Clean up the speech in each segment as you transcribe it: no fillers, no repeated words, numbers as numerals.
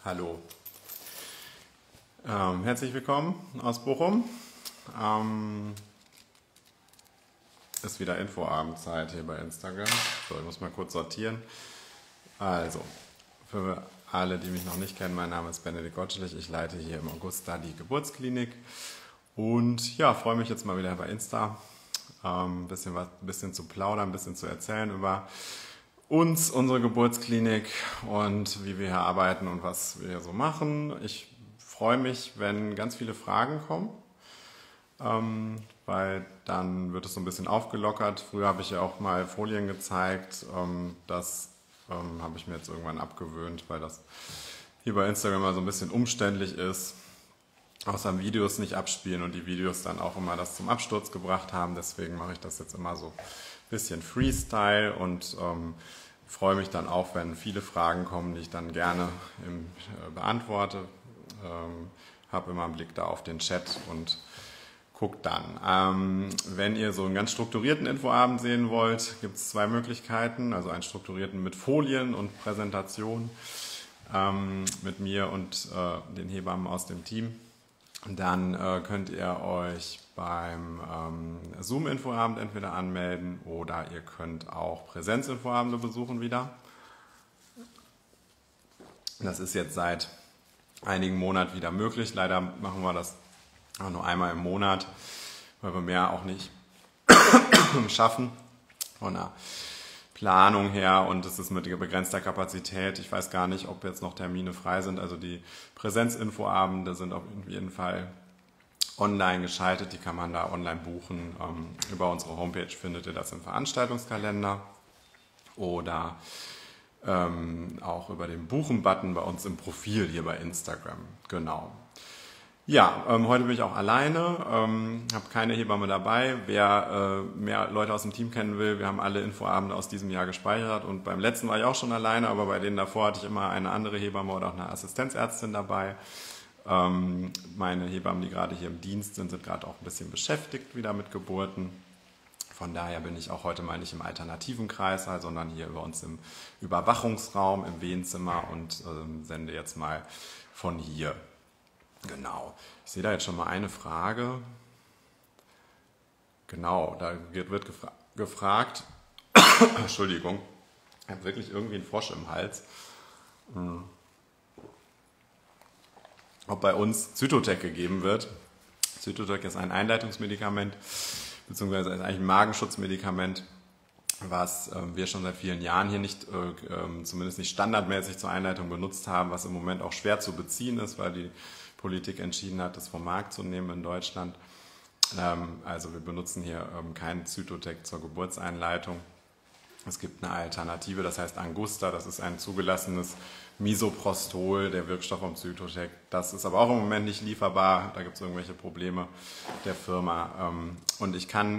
Hallo. Herzlich willkommen aus Bochum. Ist wieder Infoabendzeit hier bei Instagram. So, ich muss mal kurz sortieren. Also, für alle, die mich noch nicht kennen, mein Name ist Benedikt Gottschlich. Ich leite hier im Augusta die Geburtsklinik. Und ja, freue mich jetzt mal wieder bei Insta. Ein bisschen zu plaudern, ein bisschen zu erzählen über uns, unsere Geburtsklinik und wie wir hier arbeiten und was wir hier so machen. Ich freue mich, wenn ganz viele Fragen kommen, weil dann wird es so ein bisschen aufgelockert. Früher habe ich ja auch mal Folien gezeigt. Das habe ich mir jetzt irgendwann abgewöhnt, weil das hier bei Instagram mal so ein bisschen umständlich ist. Außer Videos nicht abspielen und die Videos dann auch immer das zum Absturz gebracht haben. Deswegen mache ich das jetzt immer so ein bisschen Freestyle und freue mich dann auch, wenn viele Fragen kommen, die ich dann gerne beantworte. Habe immer einen Blick da auf den Chat und gucke dann. Wenn ihr so einen ganz strukturierten Infoabend sehen wollt, gibt es zwei Möglichkeiten. Also einen strukturierten mit Folien und Präsentation mit mir und den Hebammen aus dem Team. Dann könnt ihr euch beim Zoom-Infoabend entweder anmelden oder ihr könnt auch Präsenzinfoabende besuchen wieder. Das ist jetzt seit einigen Monaten wieder möglich. Leider machen wir das auch nur einmal im Monat, weil wir mehr auch nicht schaffen von der Planung her, und es ist mit begrenzter Kapazität. Ich weiß gar nicht, ob jetzt noch Termine frei sind. Also die Präsenzinfoabende sind auf jeden Fall online geschaltet. Die kann man da online buchen. Über unsere Homepage findet ihr das im Veranstaltungskalender oder auch über den Buchen-Button bei uns im Profil hier bei Instagram. Genau. Ja, heute bin ich auch alleine, habe keine Hebamme dabei. Wer mehr Leute aus dem Team kennen will, wir haben alle Infoabende aus diesem Jahr gespeichert, und beim letzten war ich auch schon alleine, aber bei denen davor hatte ich immer eine andere Hebamme oder auch eine Assistenzärztin dabei. Meine Hebammen, die gerade hier im Dienst sind, sind gerade auch ein bisschen beschäftigt wieder mit Geburten. Von daher bin ich auch heute mal nicht im alternativen Kreißsaal, sondern hier bei uns im Überwachungsraum, im Wehenzimmer, und sende jetzt mal von hier. Genau. Ich sehe da jetzt schon mal eine Frage. Genau, da wird gefragt, Entschuldigung, ich habe wirklich irgendwie einen Frosch im Hals, ob bei uns Zytotec gegeben wird. Zytotec ist ein Einleitungsmedikament, beziehungsweise ist eigentlich ein Magenschutzmedikament, was wir schon seit vielen Jahren hier nicht, zumindest nicht standardmäßig zur Einleitung benutzt haben, was im Moment auch schwer zu beziehen ist, weil die Politik entschieden hat, das vom Markt zu nehmen in Deutschland. Also wir benutzen hier keinen Zytotec zur Geburtseinleitung. Es gibt eine Alternative, das heißt Angusta, das ist ein zugelassenes Misoprostol, der Wirkstoff vom Zytotec. Das ist aber auch im Moment nicht lieferbar, da gibt es irgendwelche Probleme der Firma. Und ich kann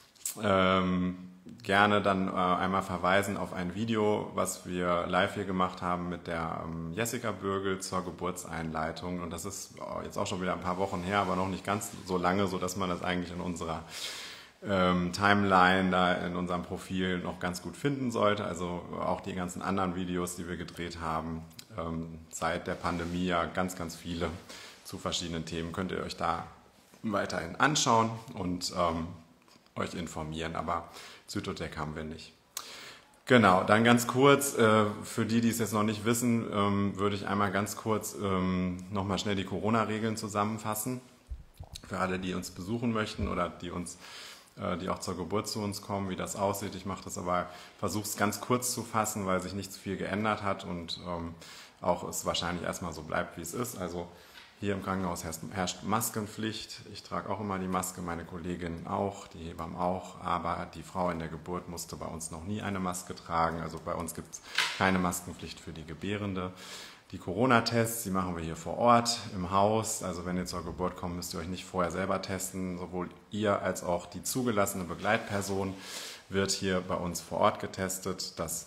gerne dann einmal verweisen auf ein Video, was wir live hier gemacht haben mit der Jessica Bürgel zur Geburtseinleitung. Und das ist jetzt auch schon wieder ein paar Wochen her, aber noch nicht ganz so lange, sodass man das eigentlich in unserer Timeline, da in unserem Profil noch ganz gut finden sollte. Also auch die ganzen anderen Videos, die wir gedreht haben, seit der Pandemie, ja ganz, ganz viele zu verschiedenen Themen, könnt ihr euch da weiterhin anschauen und euch informieren, aber Zytotec haben wir nicht. Genau, dann ganz kurz, für die, die es jetzt noch nicht wissen, würde ich einmal ganz kurz nochmal schnell die Corona-Regeln zusammenfassen. Für alle, die uns besuchen möchten oder die auch zur Geburt zu uns kommen, wie das aussieht. Ich mache das aber, versuche es ganz kurz zu fassen, weil sich nicht viel geändert hat und auch es wahrscheinlich erstmal so bleibt, wie es ist. Also hier im Krankenhaus herrscht Maskenpflicht. Ich trage auch immer die Maske, meine Kolleginnen auch, die Hebammen auch. Aber die Frau in der Geburt musste bei uns noch nie eine Maske tragen. Also bei uns gibt es keine Maskenpflicht für die Gebärende. Die Corona-Tests, die machen wir hier vor Ort im Haus. Also wenn ihr zur Geburt kommt, müsst ihr euch nicht vorher selber testen. Sowohl ihr als auch die zugelassene Begleitperson wird hier bei uns vor Ort getestet. Das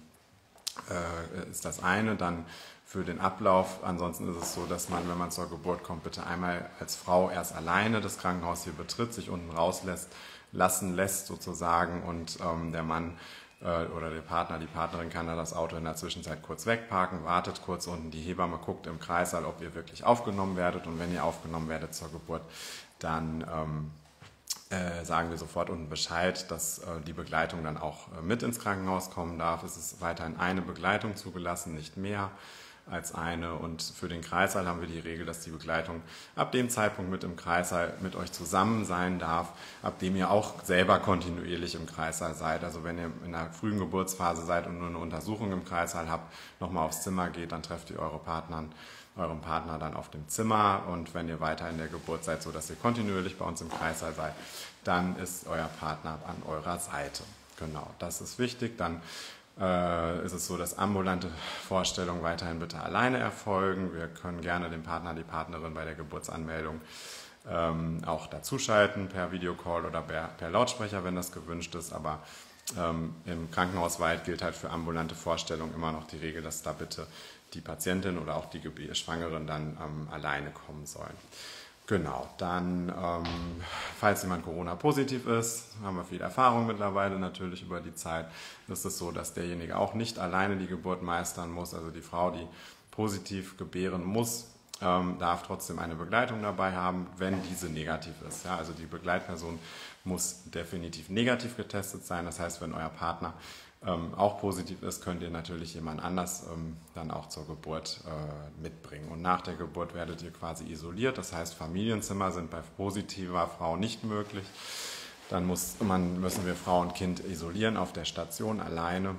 ist das eine. Dann für den Ablauf. Ansonsten ist es so, dass man, wenn man zur Geburt kommt, bitte einmal als Frau erst alleine das Krankenhaus hier betritt, sich unten rauslassen lässt sozusagen, und der Mann oder der Partner, die Partnerin kann da das Auto in der Zwischenzeit kurz wegparken, wartet kurz unten, die Hebamme guckt im Kreissaal, ob ihr wirklich aufgenommen werdet, und wenn ihr aufgenommen werdet zur Geburt, dann sagen wir sofort unten Bescheid, dass die Begleitung dann auch mit ins Krankenhaus kommen darf. Es ist weiterhin eine Begleitung zugelassen, nicht mehr als eine, und für den Kreissaal haben wir die Regel, dass die Begleitung ab dem Zeitpunkt mit im Kreissaal mit euch zusammen sein darf, ab dem ihr auch selber kontinuierlich im Kreissaal seid. Also wenn ihr in der frühen Geburtsphase seid und nur eine Untersuchung im Kreissaal habt, nochmal aufs Zimmer geht, dann trefft ihr eurem Partner dann auf dem Zimmer, und wenn ihr weiter in der Geburt seid, so dass ihr kontinuierlich bei uns im Kreissaal seid, dann ist euer Partner an eurer Seite. Genau, das ist wichtig. Dann ist es so, dass ambulante Vorstellungen weiterhin bitte alleine erfolgen. Wir können gerne den Partner, die Partnerin bei der Geburtsanmeldung auch dazuschalten per Videocall oder per Lautsprecher, wenn das gewünscht ist. Aber im Krankenhausweit gilt halt für ambulante Vorstellungen immer noch die Regel, dass da bitte die Patientin oder auch die Schwangeren dann alleine kommen sollen. Genau, dann, falls jemand Corona-positiv ist, haben wir viel Erfahrung mittlerweile natürlich über die Zeit, ist es so, dass derjenige auch nicht alleine die Geburt meistern muss. Also die Frau, die positiv gebären muss, darf trotzdem eine Begleitung dabei haben, wenn diese negativ ist. Ja, also die Begleitperson muss definitiv negativ getestet sein. Das heißt, wenn euer Partner auch positiv ist, könnt ihr natürlich jemand anders dann auch zur Geburt mitbringen. Und nach der Geburt werdet ihr quasi isoliert. Das heißt, Familienzimmer sind bei positiver Frau nicht möglich. Dann müssen wir Frau und Kind isolieren auf der Station alleine.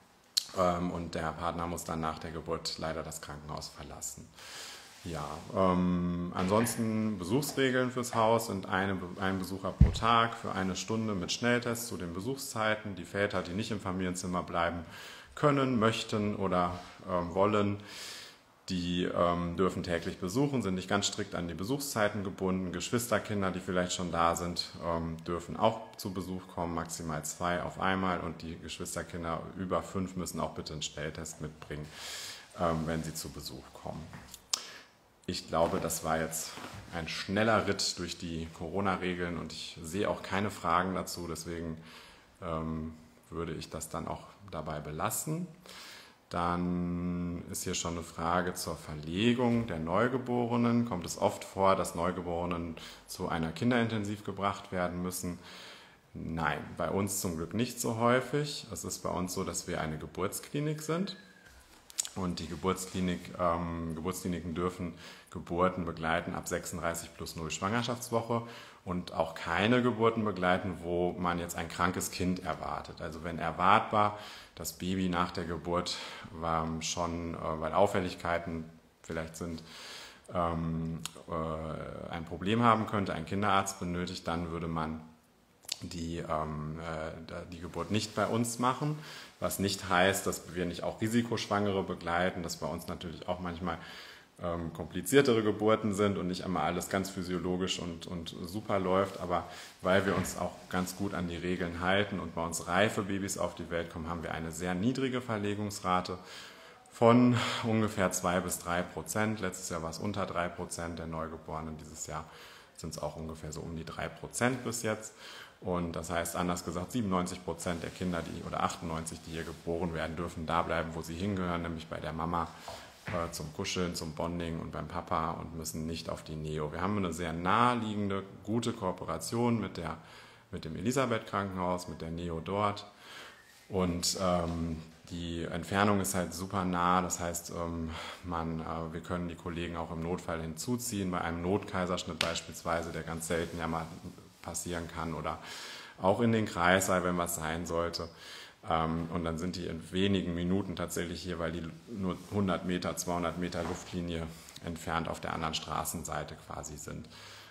Und der Partner muss dann nach der Geburt leider das Krankenhaus verlassen. Ja, ansonsten Besuchsregeln fürs Haus sind ein Besucher pro Tag für 1 Stunde mit Schnelltest zu den Besuchszeiten. Die Väter, die nicht im Familienzimmer bleiben können, möchten oder wollen, die dürfen täglich besuchen, sind nicht ganz strikt an die Besuchszeiten gebunden. Geschwisterkinder, die vielleicht schon da sind, dürfen auch zu Besuch kommen, maximal 2 auf einmal. Und die Geschwisterkinder über 5 müssen auch bitte einen Schnelltest mitbringen, wenn sie zu Besuch kommen. Ich glaube, das war jetzt ein schneller Ritt durch die Corona-Regeln, und ich sehe auch keine Fragen dazu, deswegen würde ich das dann auch dabei belassen. Dann ist hier schon eine Frage zur Verlegung der Neugeborenen. Kommt es oft vor, dass Neugeborenen zu einer Kinderintensiv gebracht werden müssen? Nein, bei uns zum Glück nicht so häufig. Es ist bei uns so, dass wir eine Geburtsklinik sind. Und die Geburtskliniken dürfen Geburten begleiten ab 36+0 Schwangerschaftswoche und auch keine Geburten begleiten, wo man jetzt ein krankes Kind erwartet. Also wenn erwartbar das Baby nach der Geburt schon, weil Auffälligkeiten vielleicht sind, ein Problem haben könnte, ein Kinderarzt benötigt, dann würde man die Geburt nicht bei uns machen, was nicht heißt, dass wir nicht auch Risikoschwangere begleiten, dass bei uns natürlich auch manchmal kompliziertere Geburten sind und nicht einmal alles ganz physiologisch und super läuft, aber weil wir uns auch ganz gut an die Regeln halten und bei uns reife Babys auf die Welt kommen, haben wir eine sehr niedrige Verlegungsrate von ungefähr 2-3%. Letztes Jahr war es unter 3% der Neugeborenen, dieses Jahr sind es auch ungefähr so um die 3% bis jetzt. Und das heißt, anders gesagt, 97% der Kinder, oder 98, die hier geboren werden, dürfen da bleiben, wo sie hingehören, nämlich bei der Mama zum Kuscheln, zum Bonding und beim Papa, und müssen nicht auf die Neo. Wir haben eine sehr naheliegende, gute Kooperation mit dem Elisabeth-Krankenhaus, mit der Neo dort. Und die Entfernung ist halt super nah, das heißt, wir können die Kollegen auch im Notfall hinzuziehen, bei einem Notkaiserschnitt beispielsweise, der ganz selten ja mal passieren kann, oder auch in den Kreissaal, wenn was sein sollte. Und dann sind die in wenigen Minuten tatsächlich hier, weil die nur 100 Meter, 200 Meter Luftlinie entfernt auf der anderen Straßenseite quasi sind.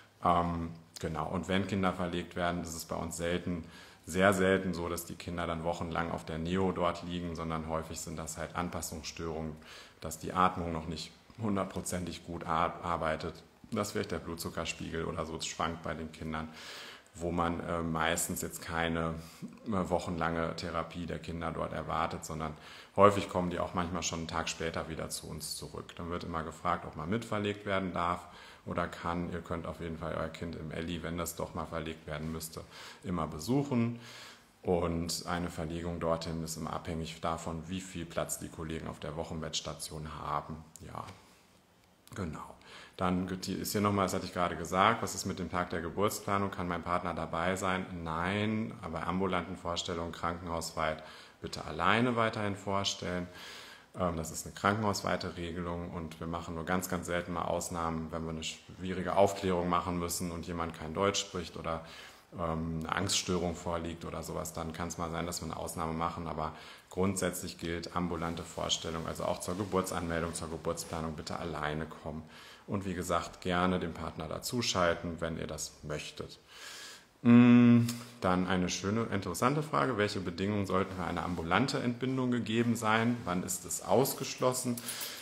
Genau, und wenn Kinder verlegt werden, ist es bei uns sehr selten so, dass die Kinder dann wochenlang auf der Neo dort liegen, sondern häufig sind das halt Anpassungsstörungen, dass die Atmung noch nicht 100%ig gut arbeitet, dass vielleicht der Blutzuckerspiegel oder so schwankt bei den Kindern, wo man meistens jetzt keine wochenlange Therapie der Kinder dort erwartet, sondern häufig kommen die auch manchmal schon einen Tag später wieder zu uns zurück. Dann wird immer gefragt, ob man mitverlegt werden darf oder kann. Ihr könnt auf jeden Fall euer Kind im Elli, wenn das doch mal verlegt werden müsste, immer besuchen. Und eine Verlegung dorthin ist immer abhängig davon, wie viel Platz die Kollegen auf der Wochenbettstation haben. Ja, genau. Dann ist hier nochmal, das hatte ich gerade gesagt, was ist mit dem Tag der Geburtsplanung? Kann mein Partner dabei sein? Nein, aber bei ambulanten Vorstellungen krankenhausweit bitte alleine weiterhin vorstellen. Das ist eine krankenhausweite Regelung und wir machen nur ganz, ganz selten mal Ausnahmen, wenn wir eine schwierige Aufklärung machen müssen und jemand kein Deutsch spricht oder eine Angststörung vorliegt oder sowas, dann kann es mal sein, dass wir eine Ausnahme machen, aber grundsätzlich gilt ambulante Vorstellung, also auch zur Geburtsanmeldung, zur Geburtsplanung bitte alleine kommen. Und wie gesagt, gerne den Partner dazuschalten, wenn ihr das möchtet. Dann eine schöne, interessante Frage. Welche Bedingungen sollten für eine ambulante Entbindung gegeben sein? Wann ist es ausgeschlossen?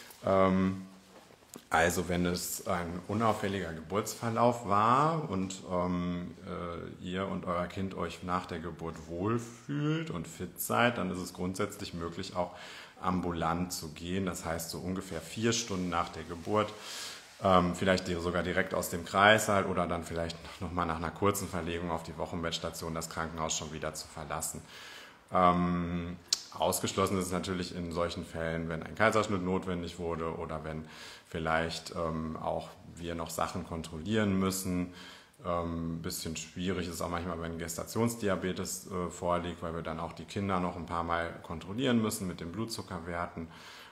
Also wenn es ein unauffälliger Geburtsverlauf war und ihr und euer Kind euch nach der Geburt wohlfühlt und fit seid, dann ist es grundsätzlich möglich, auch ambulant zu gehen. Das heißt, so ungefähr 4 Stunden nach der Geburt, vielleicht sogar direkt aus dem Kreißsaal oder dann vielleicht nochmal nach einer kurzen Verlegung auf die Wochenbettstation das Krankenhaus schon wieder zu verlassen. Ausgeschlossen ist es natürlich in solchen Fällen, wenn ein Kaiserschnitt notwendig wurde oder wenn vielleicht auch wir noch Sachen kontrollieren müssen. Ein bisschen schwierig ist es auch manchmal, wenn Gestationsdiabetes vorliegt, weil wir dann auch die Kinder noch ein paar Mal kontrollieren müssen mit den Blutzuckerwerten.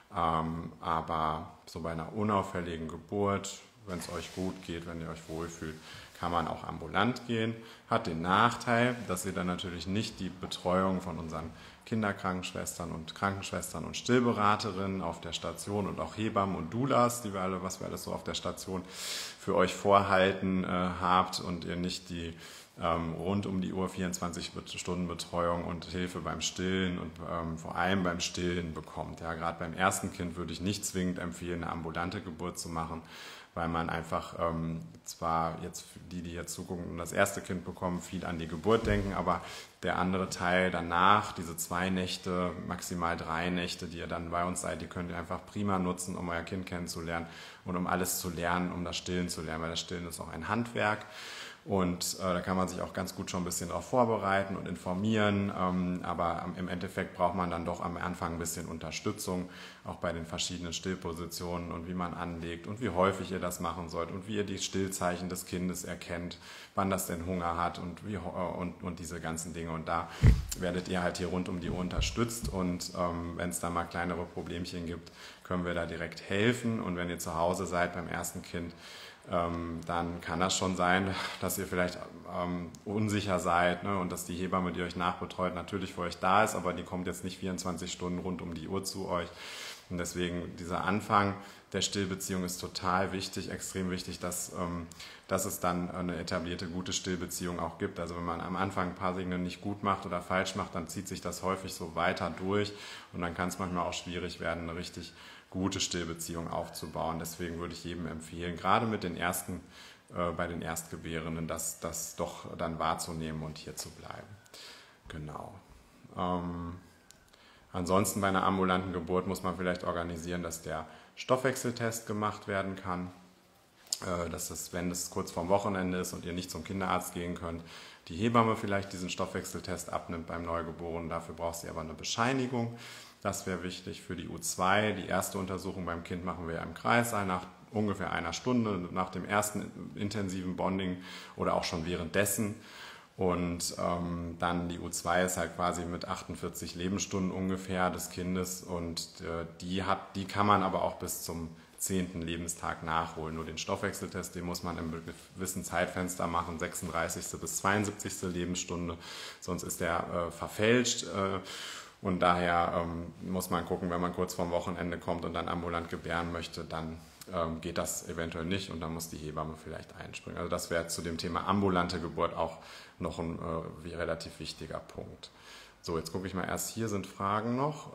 Aber so bei einer unauffälligen Geburt, wenn es euch gut geht, wenn ihr euch wohlfühlt, kann man auch ambulant gehen. Hat den Nachteil, dass ihr dann natürlich nicht die Betreuung von unseren Kinderkrankenschwestern und Stillberaterinnen auf der Station und auch Hebammen und Doulas, was wir alles so auf der Station für euch vorhalten habt und ihr nicht die rund um die Uhr 24-Stunden-Betreuung und Hilfe beim Stillen und vor allem beim Stillen bekommt. Ja, gerade beim ersten Kind würde ich nicht zwingend empfehlen, eine ambulante Geburt zu machen, weil man einfach zwar jetzt die jetzt zugucken und das erste Kind bekommen, viel an die Geburt denken, aber der andere Teil danach, diese 2 Nächte, maximal 3 Nächte, die ihr dann bei uns seid, die könnt ihr einfach prima nutzen, um euer Kind kennenzulernen und um alles zu lernen, um das Stillen zu lernen, weil das Stillen ist auch ein Handwerk. Und da kann man sich auch ganz gut schon ein bisschen darauf vorbereiten und informieren, aber im Endeffekt braucht man dann doch am Anfang ein bisschen Unterstützung, auch bei den verschiedenen Stillpositionen und wie man anlegt und wie häufig ihr das machen sollt und wie ihr die Stillzeichen des Kindes erkennt, wann das denn Hunger hat und diese ganzen Dinge. Und da werdet ihr halt hier rund um die Uhr unterstützt und wenn es da mal kleinere Problemchen gibt, können wir da direkt helfen. Und wenn ihr zu Hause seid beim ersten Kind, dann kann das schon sein, dass ihr vielleicht unsicher seid, ne, und dass die Hebamme, die euch nachbetreut, natürlich für euch da ist, aber die kommt jetzt nicht 24 Stunden rund um die Uhr zu euch. Und deswegen dieser Anfang der Stillbeziehung ist total wichtig, extrem wichtig, dass es dann eine etablierte, gute Stillbeziehung auch gibt. Also wenn man am Anfang ein paar Dinge nicht gut macht oder falsch macht, dann zieht sich das häufig so weiter durch und dann kann es manchmal auch schwierig werden, eine richtig gute Stillbeziehung aufzubauen. Deswegen würde ich jedem empfehlen, gerade mit den bei den Erstgebärenden, das doch dann wahrzunehmen und hier zu bleiben. Genau. Ansonsten bei einer ambulanten Geburt muss man vielleicht organisieren, dass der Stoffwechseltest gemacht werden kann. Dass es, wenn es kurz vorm Wochenende ist und ihr nicht zum Kinderarzt gehen könnt, die Hebamme vielleicht diesen Stoffwechseltest abnimmt beim Neugeborenen. Dafür braucht sie aber eine Bescheinigung. Das wäre wichtig für die U2. Die erste Untersuchung beim Kind machen wir ja im Kreißsaal nach ungefähr 1 Stunde, nach dem ersten intensiven Bonding oder auch schon währenddessen. Und dann die U2 ist halt quasi mit 48 Lebensstunden ungefähr des Kindes und die kann man aber auch bis zum 10. Lebenstag nachholen. Nur den Stoffwechseltest, den muss man im gewissen Zeitfenster machen, 36. bis 72. Lebensstunde, sonst ist der verfälscht. Und daher muss man gucken, wenn man kurz vorm Wochenende kommt und dann ambulant gebären möchte, dann geht das eventuell nicht und dann muss die Hebamme vielleicht einspringen. Also das wäre zu dem Thema ambulante Geburt auch noch ein relativ wichtiger Punkt. So, jetzt gucke ich mal erst, hier sind Fragen noch.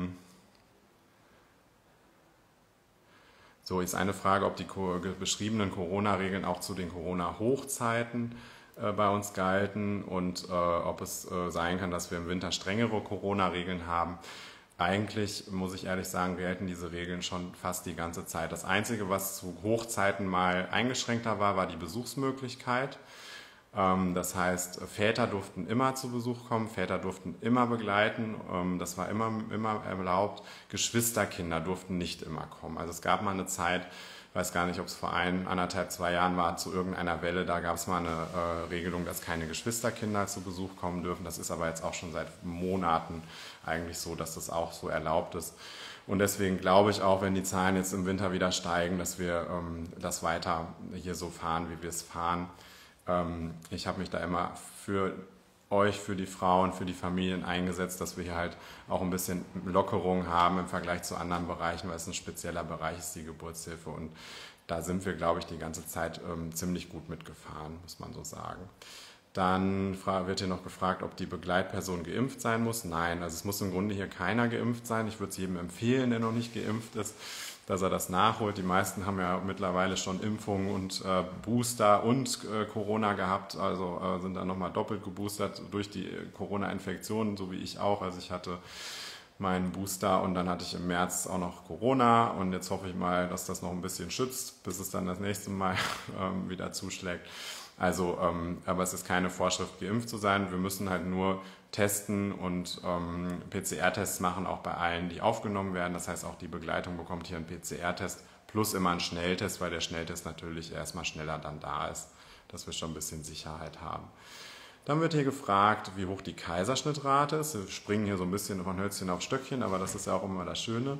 So, jetzt eine Frage, ob die beschriebenen Corona-Regeln auch zu den Corona-Hochzeiten bei uns galten und ob es sein kann, dass wir im Winter strengere Corona-Regeln haben. Eigentlich, muss ich ehrlich sagen, gelten diese Regeln schon fast die ganze Zeit. Das Einzige, was zu Hochzeiten mal eingeschränkter war, war die Besuchsmöglichkeit. Das heißt, Väter durften immer zu Besuch kommen, Väter durften immer begleiten, das war immer erlaubt. Geschwisterkinder durften nicht immer kommen. Also es gab mal eine Zeit, ich weiß gar nicht, ob es vor 1,5, 2 Jahren war, zu irgendeiner Welle, da gab es mal eine Regelung, dass keine Geschwisterkinder zu Besuch kommen dürfen. Das ist aber jetzt auch schon seit Monaten eigentlich so, dass das auch so erlaubt ist. Und deswegen glaube ich auch, wenn die Zahlen jetzt im Winter wieder steigen, dass wir das weiter hier so fahren, wie wir es fahren. Ich habe mich da immer für euch, für die Frauen, für die Familien eingesetzt, dass wir hier halt auch ein bisschen Lockerung haben im Vergleich zu anderen Bereichen, weil es ein spezieller Bereich ist, die Geburtshilfe. Und da sind wir, glaube ich, die ganze Zeit ziemlich gut mitgefahren, muss man so sagen. Dann wird hier noch gefragt, ob die Begleitperson geimpft sein muss. Nein, also es muss im Grunde hier keiner geimpft sein. Ich würde es jedem empfehlen, der noch nicht geimpft ist, dass er das nachholt. Die meisten haben ja mittlerweile schon Impfungen und Booster und Corona gehabt, also sind dann nochmal doppelt geboostert durch die Corona-Infektion, so wie ich auch. Also ich hatte meinen Booster und dann hatte ich im März auch noch Corona und jetzt hoffe ich mal, dass das noch ein bisschen schützt, bis es dann das nächste Mal wieder zuschlägt. Also, aber es ist keine Vorschrift, geimpft zu sein. Wir müssen halt nur testen und PCR-Tests machen, auch bei allen, die aufgenommen werden. Das heißt, auch die Begleitung bekommt hier einen PCR-Test plus immer einen Schnelltest, weil der Schnelltest natürlich erstmal schneller dann da ist, dass wir schon ein bisschen Sicherheit haben. Dann wird hier gefragt, wie hoch die Kaiserschnittrate ist. Wir springen hier so ein bisschen von Hölzchen auf Stöckchen, aber das ist ja auch immer das Schöne.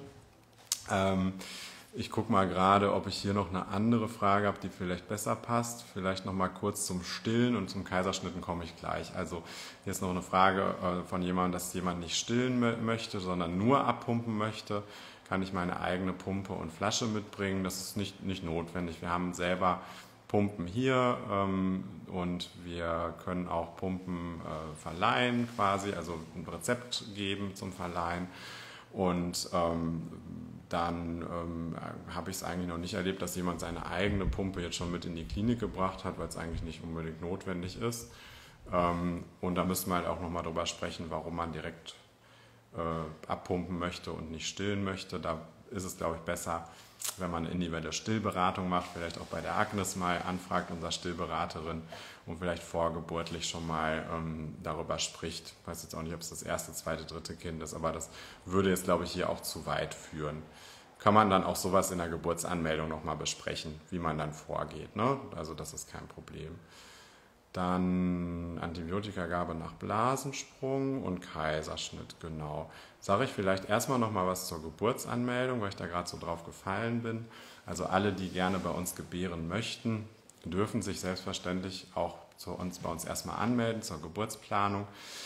Ich gucke mal gerade, ob ich hier noch eine andere Frage habe, die vielleicht besser passt. Vielleicht noch mal kurz zum Stillen und zum Kaiserschnitten komme ich gleich. Also hier ist noch eine Frage von jemandem, dass jemand nicht stillen möchte, sondern nur abpumpen möchte. Kann ich meine eigene Pumpe und Flasche mitbringen? Das ist nicht notwendig. Wir haben selber Pumpen hier und wir können auch Pumpen verleihen quasi, also ein Rezept geben zum Verleihen. Und dann habe ich es eigentlich noch nicht erlebt, dass jemand seine eigene Pumpe jetzt schon mit in die Klinik gebracht hat, weil es eigentlich nicht unbedingt notwendig ist. Und da müssen wir halt auch nochmal drüber sprechen, warum man direkt abpumpen möchte und nicht stillen möchte. Da ist es, glaube ich, besser, wenn man eine individuelle Stillberatung macht, vielleicht auch bei der Agnes mal anfragt, unsere Stillberaterin, und vielleicht vorgeburtlich schon mal darüber spricht. Ich weiß jetzt auch nicht, ob es das erste, zweite, dritte Kind ist, aber das würde jetzt, glaube ich, hier auch zu weit führen. Kann man dann auch sowas in der Geburtsanmeldung nochmal besprechen, wie man dann vorgeht, ne? Also das ist kein Problem. Dann Antibiotikagabe nach Blasensprung und Kaiserschnitt, genau. Sage ich vielleicht erstmal nochmal was zur Geburtsanmeldung, weil ich da gerade so drauf gefallen bin. Also alle, die gerne bei uns gebären möchten, dürfen sich selbstverständlich auch bei uns erstmal anmelden zur Geburtsplanung.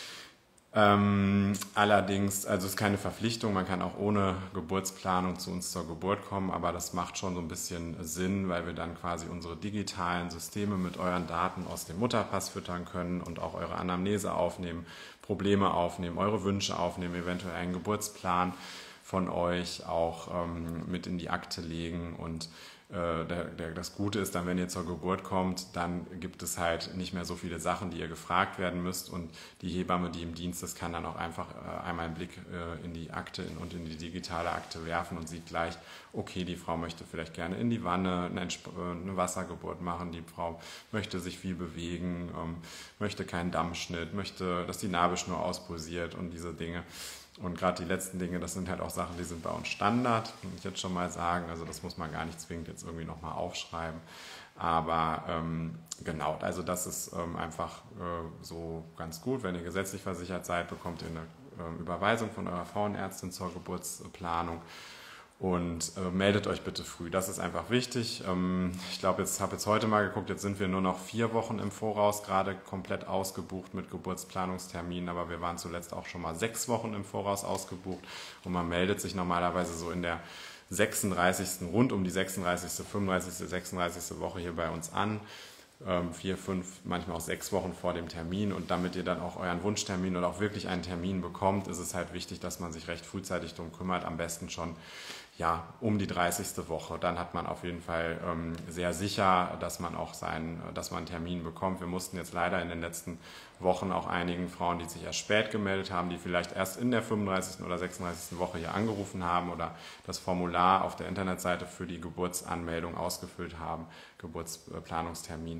Allerdings, also es ist keine Verpflichtung, man kann auch ohne Geburtsplanung zu uns zur Geburt kommen, aber das macht schon so ein bisschen Sinn, weil wir dann quasi unsere digitalen Systeme mit euren Daten aus dem Mutterpass füttern können und auch eure Anamnese aufnehmen, Probleme aufnehmen, eure Wünsche aufnehmen, eventuell einen Geburtsplan von euch auch mit in die Akte legen. Und das Gute ist dann, wenn ihr zur Geburt kommt, dann gibt es halt nicht mehr so viele Sachen, die ihr gefragt werden müsst, und die Hebamme, die im Dienst ist, kann dann auch einfach einmal einen Blick in die Akte und in die digitale Akte werfen und sieht gleich, okay, die Frau möchte vielleicht gerne in die Wanne eine Wassergeburt machen, die Frau möchte sich viel bewegen, möchte keinen Dammschnitt, möchte, dass die Nabelschnur auspulsiert und diese Dinge. Und gerade die letzten Dinge, das sind halt auch Sachen, die sind bei uns Standard, muss ich jetzt schon mal sagen. Also das muss man gar nicht zwingend jetzt irgendwie nochmal aufschreiben. Aber genau, also das ist einfach so ganz gut. Wenn ihr gesetzlich versichert seid, bekommt ihr eine Überweisung von eurer Frauenärztin zur Geburtsplanung. Und meldet euch bitte früh, das ist einfach wichtig. Ich glaube, habe jetzt heute mal geguckt, jetzt sind wir nur noch 4 Wochen im Voraus gerade komplett ausgebucht mit Geburtsplanungsterminen, aber wir waren zuletzt auch schon mal 6 Wochen im Voraus ausgebucht, und man meldet sich normalerweise so in der 36., rund um die 36., 35., 36. Woche hier bei uns an. 4, 5, manchmal auch 6 Wochen vor dem Termin, und damit ihr dann auch euren Wunschtermin oder auch wirklich einen Termin bekommt, ist es halt wichtig, dass man sich recht frühzeitig darum kümmert, am besten schon um die 30. Woche. Dann hat man auf jeden Fall sehr sicher, dass man einen Termin bekommt. Wir mussten jetzt leider in den letzten Wochen auch einigen Frauen, die sich erst spät gemeldet haben, die vielleicht erst in der 35. oder 36. Woche hier angerufen haben oder das Formular auf der Internetseite für die Geburtsanmeldung ausgefüllt haben, Geburtsplanungstermin,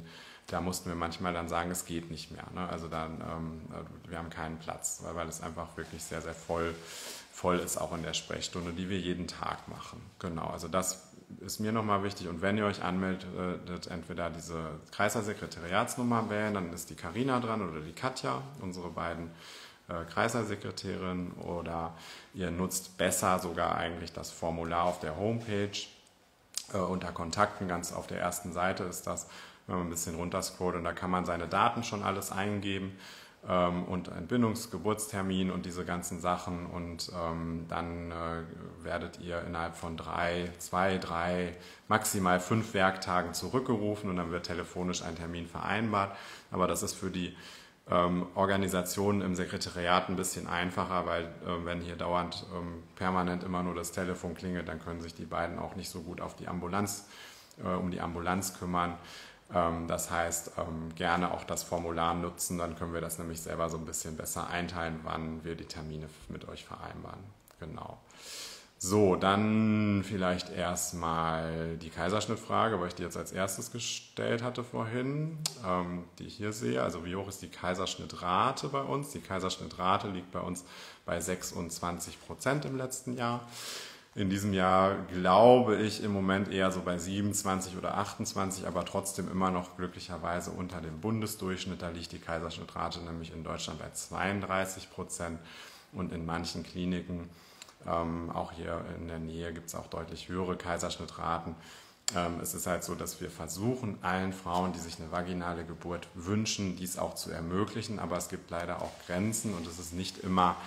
da mussten wir manchmal dann sagen, es geht nicht mehr. Ne? Also dann, wir haben keinen Platz, weil es einfach wirklich sehr, sehr voll ist, auch in der Sprechstunde, die wir jeden Tag machen. Genau, also das ist mir nochmal wichtig. Und wenn ihr euch anmeldet, entweder diese Kreißsaal-Sekretariatsnummer wählen, dann ist die Carina dran oder die Katja, unsere beiden Kreißsaal-Sekretärinnen, oder ihr nutzt besser sogar eigentlich das Formular auf der Homepage. Unter Kontakten, ganz auf der ersten Seite ist das, wenn man ein bisschen runterscrollt, und da kann man seine Daten schon alles eingeben und Entbindungsgeburtstermin und diese ganzen Sachen, und dann werdet ihr innerhalb von 2, 3, maximal 5 Werktagen zurückgerufen und dann wird telefonisch ein Termin vereinbart. Aber das ist für die Organisationen im Sekretariat ein bisschen einfacher, weil wenn hier dauernd permanent immer nur das Telefon klingelt, dann können sich die beiden auch nicht so gut auf die Ambulanz, um die Ambulanz kümmern. Das heißt, gerne auch das Formular nutzen, dann können wir das nämlich selber so ein bisschen besser einteilen, wann wir die Termine mit euch vereinbaren. Genau. So, dann vielleicht erstmal die Kaiserschnittfrage, weil ich die jetzt als erstes gestellt hatte vorhin, die ich hier sehe. Also wie hoch ist die Kaiserschnittrate bei uns? Die Kaiserschnittrate liegt bei uns bei 26% im letzten Jahr. In diesem Jahr glaube ich im Moment eher so bei 27 oder 28, aber trotzdem immer noch glücklicherweise unter dem Bundesdurchschnitt. Da liegt die Kaiserschnittrate nämlich in Deutschland bei 32% und in manchen Kliniken, auch hier in der Nähe, gibt es auch deutlich höhere Kaiserschnittraten. Es ist halt so, dass wir versuchen, allen Frauen, die sich eine vaginale Geburt wünschen, dies auch zu ermöglichen, aber es gibt leider auch Grenzen, und es ist nicht immer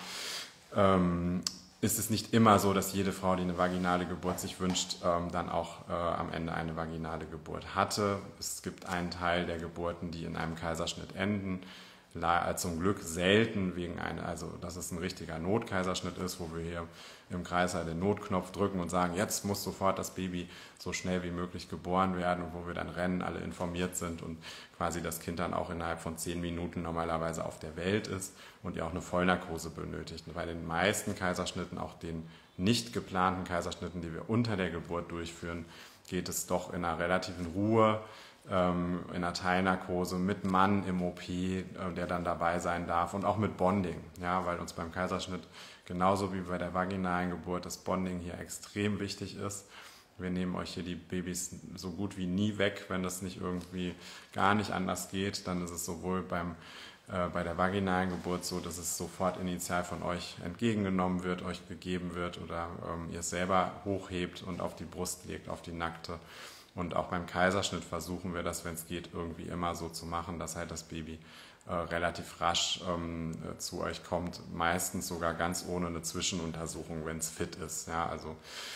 so, dass jede Frau, die eine vaginale Geburt sich wünscht, dann auch am Ende eine vaginale Geburt hatte. Es gibt einen Teil der Geburten, die in einem Kaiserschnitt enden. Zum Glück selten also dass es ein richtiger Notkaiserschnitt ist, wo wir hier im Kreißsaal den Notknopf drücken und sagen, jetzt muss sofort das Baby so schnell wie möglich geboren werden, und wo wir dann rennen, alle informiert sind und quasi das Kind dann auch innerhalb von 10 Minuten normalerweise auf der Welt ist und ihr auch eine Vollnarkose benötigt. Und bei den meisten Kaiserschnitten, auch den nicht geplanten Kaiserschnitten, die wir unter der Geburt durchführen, geht es doch in einer relativen Ruhe, in einer Teilnarkose mit Mann im OP, der dann dabei sein darf, und auch mit Bonding, ja, weil uns beim Kaiserschnitt genauso wie bei der vaginalen Geburt das Bonding hier extrem wichtig ist. Wir nehmen euch hier die Babys so gut wie nie weg, wenn das nicht irgendwie gar nicht anders geht. Dann ist es sowohl bei der vaginalen Geburt so, dass es sofort initial von euch entgegengenommen wird, euch gegeben wird, oder ihr es selber hochhebt und auf die Brust legt, auf die nackte. Und auch beim Kaiserschnitt versuchen wir das, wenn es geht, irgendwie immer so zu machen, dass halt das Baby relativ rasch zu euch kommt, meistens sogar ganz ohne eine Zwischenuntersuchung, wenn es fit ist. Ja, also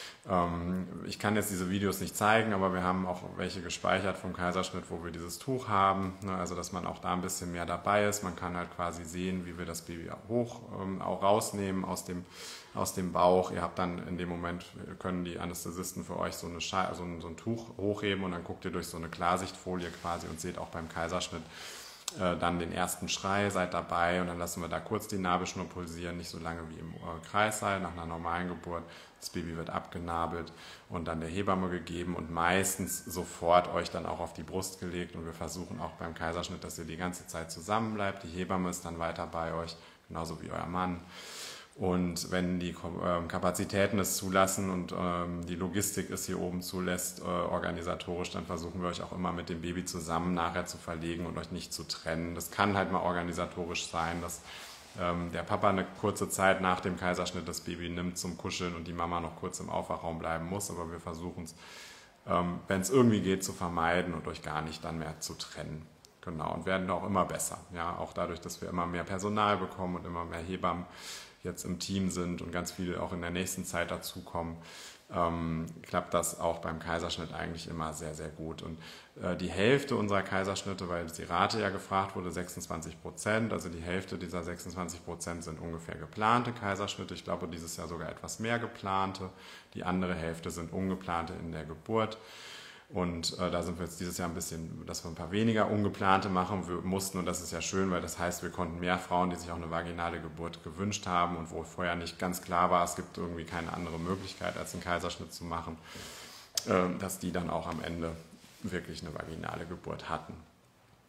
ich kann jetzt diese Videos nicht zeigen, aber wir haben auch welche gespeichert vom Kaiserschnitt, wo wir dieses Tuch haben, ne, also dass man auch da ein bisschen mehr dabei ist. Man kann halt quasi sehen, wie wir das Baby auch rausnehmen aus dem Bauch. Ihr habt dann in dem Moment, können die Anästhesisten für euch so ein Tuch hochheben, und dann guckt ihr durch so eine Klarsichtfolie quasi und seht auch beim Kaiserschnitt dann den ersten Schrei, seid dabei, und dann lassen wir da kurz die Nabelschnur pulsieren, nicht so lange wie im Kreißsaal nach einer normalen Geburt. Das Baby wird abgenabelt und dann der Hebamme gegeben und meistens sofort euch dann auch auf die Brust gelegt, und wir versuchen auch beim Kaiserschnitt, dass ihr die ganze Zeit zusammen bleibt. Die Hebamme ist dann weiter bei euch, genauso wie euer Mann. Und wenn die Kapazitäten es zulassen und die Logistik es hier oben zulässt, organisatorisch, dann versuchen wir euch auch immer mit dem Baby zusammen nachher zu verlegen und euch nicht zu trennen. Das kann halt mal organisatorisch sein, dass der Papa eine kurze Zeit nach dem Kaiserschnitt das Baby nimmt zum Kuscheln und die Mama noch kurz im Aufwachraum bleiben muss. Aber wir versuchen es, wenn es irgendwie geht, zu vermeiden und euch gar nicht dann mehr zu trennen. Genau, und werden auch immer besser. Ja, auch dadurch, dass wir immer mehr Personal bekommen und immer mehr Hebammen jetzt im Team sind und ganz viele auch in der nächsten Zeit dazukommen, klappt das auch beim Kaiserschnitt eigentlich immer sehr, sehr gut. Und die Hälfte unserer Kaiserschnitte, weil die Rate ja gefragt wurde, 26%, also die Hälfte dieser 26% sind ungefähr geplante Kaiserschnitte. Ich glaube, dieses Jahr sogar etwas mehr geplante. Die andere Hälfte sind ungeplante in der Geburt. Und da sind wir jetzt dieses Jahr ein bisschen, dass wir ein paar weniger ungeplante machen mussten, und das ist ja schön, weil das heißt, wir konnten mehr Frauen, die sich auch eine vaginale Geburt gewünscht haben und wo vorher nicht ganz klar war, es gibt irgendwie keine andere Möglichkeit, als einen Kaiserschnitt zu machen, dass die dann auch am Ende wirklich eine vaginale Geburt hatten.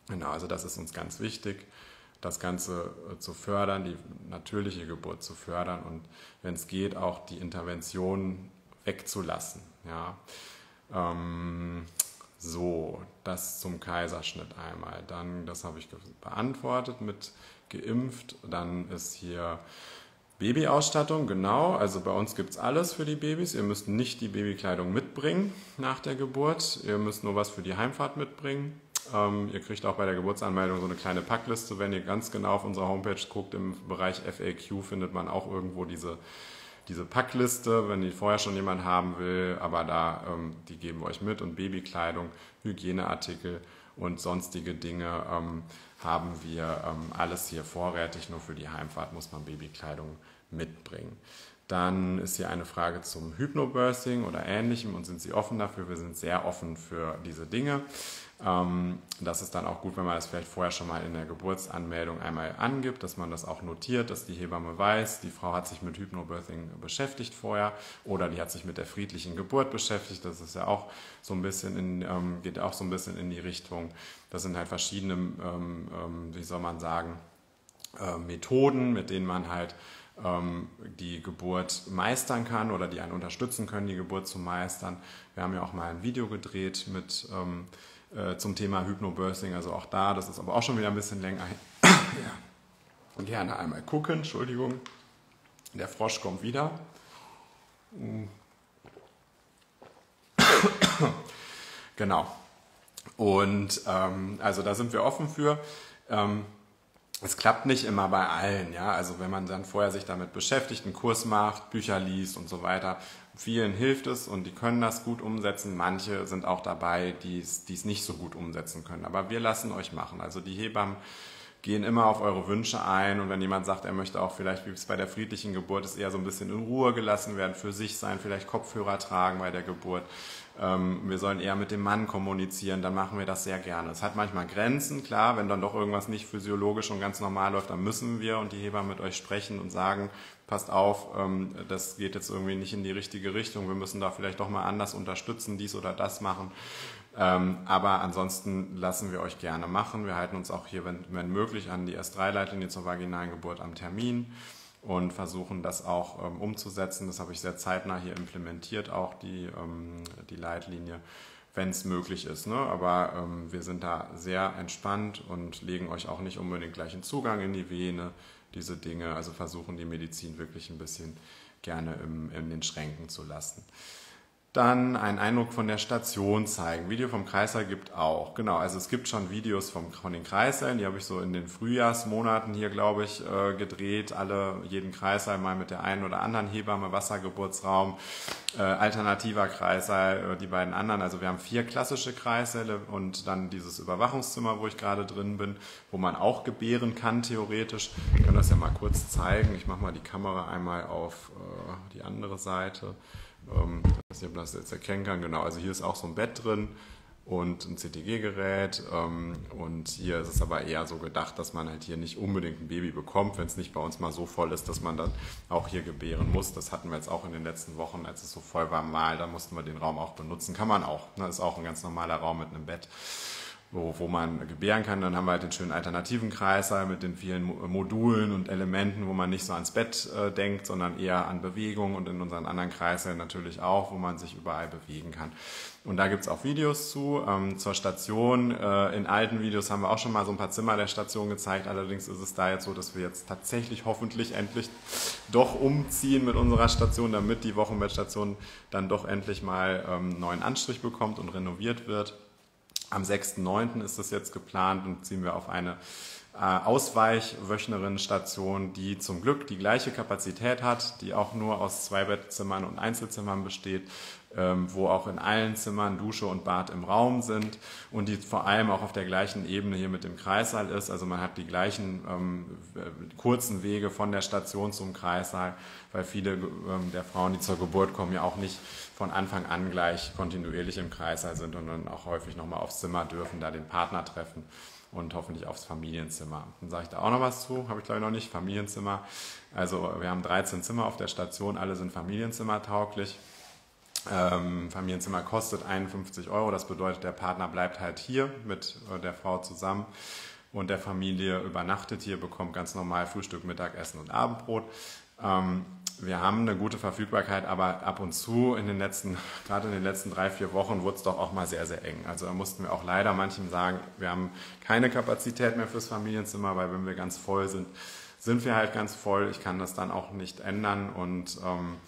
Genau, also das ist uns ganz wichtig, das Ganze zu fördern, die natürliche Geburt zu fördern und wenn es geht, auch die Intervention wegzulassen. Ja. So, das zum Kaiserschnitt einmal. Dann, das habe ich beantwortet mit geimpft. Dann ist hier Babyausstattung, genau. Also bei uns gibt es alles für die Babys. Ihr müsst nicht die Babykleidung mitbringen nach der Geburt. Ihr müsst nur was für die Heimfahrt mitbringen. Ihr kriegt auch bei der Geburtsanmeldung so eine kleine Packliste. Wenn ihr ganz genau auf unserer Homepage guckt, im Bereich FAQ findet man auch irgendwo diese Packliste, wenn die vorher schon jemand haben will. Aber da, die geben wir euch mit. Und Babykleidung, Hygieneartikel und sonstige Dinge haben wir alles hier vorrätig. Nur für die Heimfahrt muss man Babykleidung mitbringen. Dann ist hier eine Frage zum Hypnobirthing oder Ähnlichem und sind Sie offen dafür? Wir sind sehr offen für diese Dinge. Das ist dann auch gut, wenn man das vielleicht vorher schon mal in der Geburtsanmeldung einmal angibt, dass man das auch notiert, dass die Hebamme weiß, die Frau hat sich mit Hypnobirthing beschäftigt vorher oder die hat sich mit der friedlichen Geburt beschäftigt. Das ist ja auch so ein bisschen geht auch so ein bisschen in die Richtung. Das sind halt verschiedene, wie soll man sagen, Methoden, mit denen man halt die Geburt meistern kann oder die einen unterstützen können, die Geburt zu meistern. Wir haben ja auch mal ein Video gedreht zum Thema Hypnobirthing, also auch da, das ist aber auch schon wieder ein bisschen länger. Ja. Gerne einmal gucken, Entschuldigung, der Frosch kommt wieder. Genau. Und also da sind wir offen für. Es klappt nicht immer bei allen, ja. Also wenn man dann vorher sich damit beschäftigt, einen Kurs macht, Bücher liest und so weiter, vielen hilft es und die können das gut umsetzen. Manche sind auch dabei, die es nicht so gut umsetzen können. Aber wir lassen euch machen. Also die Hebammen gehen immer auf eure Wünsche ein und wenn jemand sagt, er möchte auch vielleicht, wie es bei der friedlichen Geburt ist, eher so ein bisschen in Ruhe gelassen werden, für sich sein, vielleicht Kopfhörer tragen bei der Geburt, wir sollen eher mit dem Mann kommunizieren, dann machen wir das sehr gerne. Es hat manchmal Grenzen, klar, wenn dann doch irgendwas nicht physiologisch und ganz normal läuft, dann müssen wir und die Hebamme mit euch sprechen und sagen, passt auf, das geht jetzt irgendwie nicht in die richtige Richtung, wir müssen da vielleicht doch mal anders unterstützen, dies oder das machen. Aber ansonsten lassen wir euch gerne machen. Wir halten uns auch hier, wenn möglich, an die S3-Leitlinie zur vaginalen Geburt am Termin und versuchen das auch umzusetzen. Das habe ich sehr zeitnah hier implementiert, auch die Leitlinie, wenn es möglich ist. Ne? Aber wir sind da sehr entspannt und legen euch auch nicht unbedingt gleich einen Zugang in die Vene, diese Dinge. Also versuchen die Medizin wirklich ein bisschen gerne in den Schränken zu lassen. Dann einen Eindruck von der Station zeigen. Video vom Kreißsaal gibt auch. Genau, also es gibt schon Videos von den Kreissälen, die habe ich so in den Frühjahrsmonaten hier, glaube ich, gedreht. Jeden Kreissaal mal mit der einen oder anderen Hebamme, Wassergeburtsraum, alternativer Kreissaal, die beiden anderen. Also wir haben 4 klassische Kreissäle und dann dieses Überwachungszimmer, wo ich gerade drin bin, wo man auch gebären kann, theoretisch. Ich kann das ja mal kurz zeigen. Ich mache mal die Kamera einmal auf die andere Seite. Ich weiß nicht, ob man das jetzt erkennen kann. Genau, also hier ist auch so ein Bett drin und ein CTG-Gerät. Und hier ist es aber eher so gedacht, dass man halt hier nicht unbedingt ein Baby bekommt, wenn es nicht bei uns mal so voll ist, dass man dann auch hier gebären muss. Das hatten wir jetzt auch in den letzten Wochen, als es so voll war mal, da mussten wir den Raum auch benutzen. Kann man auch. Ne? Ist auch ein ganz normaler Raum mit einem Bett, wo man gebären kann. Dann haben wir halt den schönen alternativen Kreißsaal mit den vielen Modulen und Elementen, wo man nicht so ans Bett denkt, sondern eher an Bewegung und in unseren anderen Kreissälen natürlich auch, wo man sich überall bewegen kann. Und da gibt es auch Videos zur Station. In alten Videos haben wir auch schon mal so ein paar Zimmer der Station gezeigt. Allerdings ist es da jetzt so, dass wir jetzt tatsächlich hoffentlich endlich doch umziehen mit unserer Station, damit die Wochenbettstation dann doch endlich mal einen neuen Anstrich bekommt und renoviert wird. Am 6.9. ist das jetzt geplant und ziehen wir auf eine Ausweichwöchnerinnenstation, die zum Glück die gleiche Kapazität hat, die auch nur aus 2 Bettzimmern und Einzelzimmern besteht, wo auch in allen Zimmern Dusche und Bad im Raum sind und die vor allem auch auf der gleichen Ebene hier mit dem Kreissaal ist. Also man hat die gleichen kurzen Wege von der Station zum Kreissaal, weil viele der Frauen, die zur Geburt kommen, ja auch nicht von Anfang an gleich kontinuierlich im Kreissaal sind und dann auch häufig nochmal aufs Zimmer dürfen, da den Partner treffen und hoffentlich aufs Familienzimmer. Dann sage ich da auch noch was zu, habe ich glaube ich noch nicht, Familienzimmer. Also wir haben 13 Zimmer auf der Station, alle sind familienzimmertauglich. Familienzimmer kostet 51 Euro, das bedeutet, der Partner bleibt halt hier mit der Frau zusammen und der Familie übernachtet hier, bekommt ganz normal Frühstück, Mittagessen und Abendbrot. Wir haben eine gute Verfügbarkeit, aber ab und zu gerade in den letzten 3-4 Wochen wurde es doch auch mal sehr, sehr eng. Also da mussten wir auch leider manchem sagen, wir haben keine Kapazität mehr fürs Familienzimmer, weil wenn wir ganz voll sind, sind wir halt ganz voll. Ich kann das dann auch nicht ändern und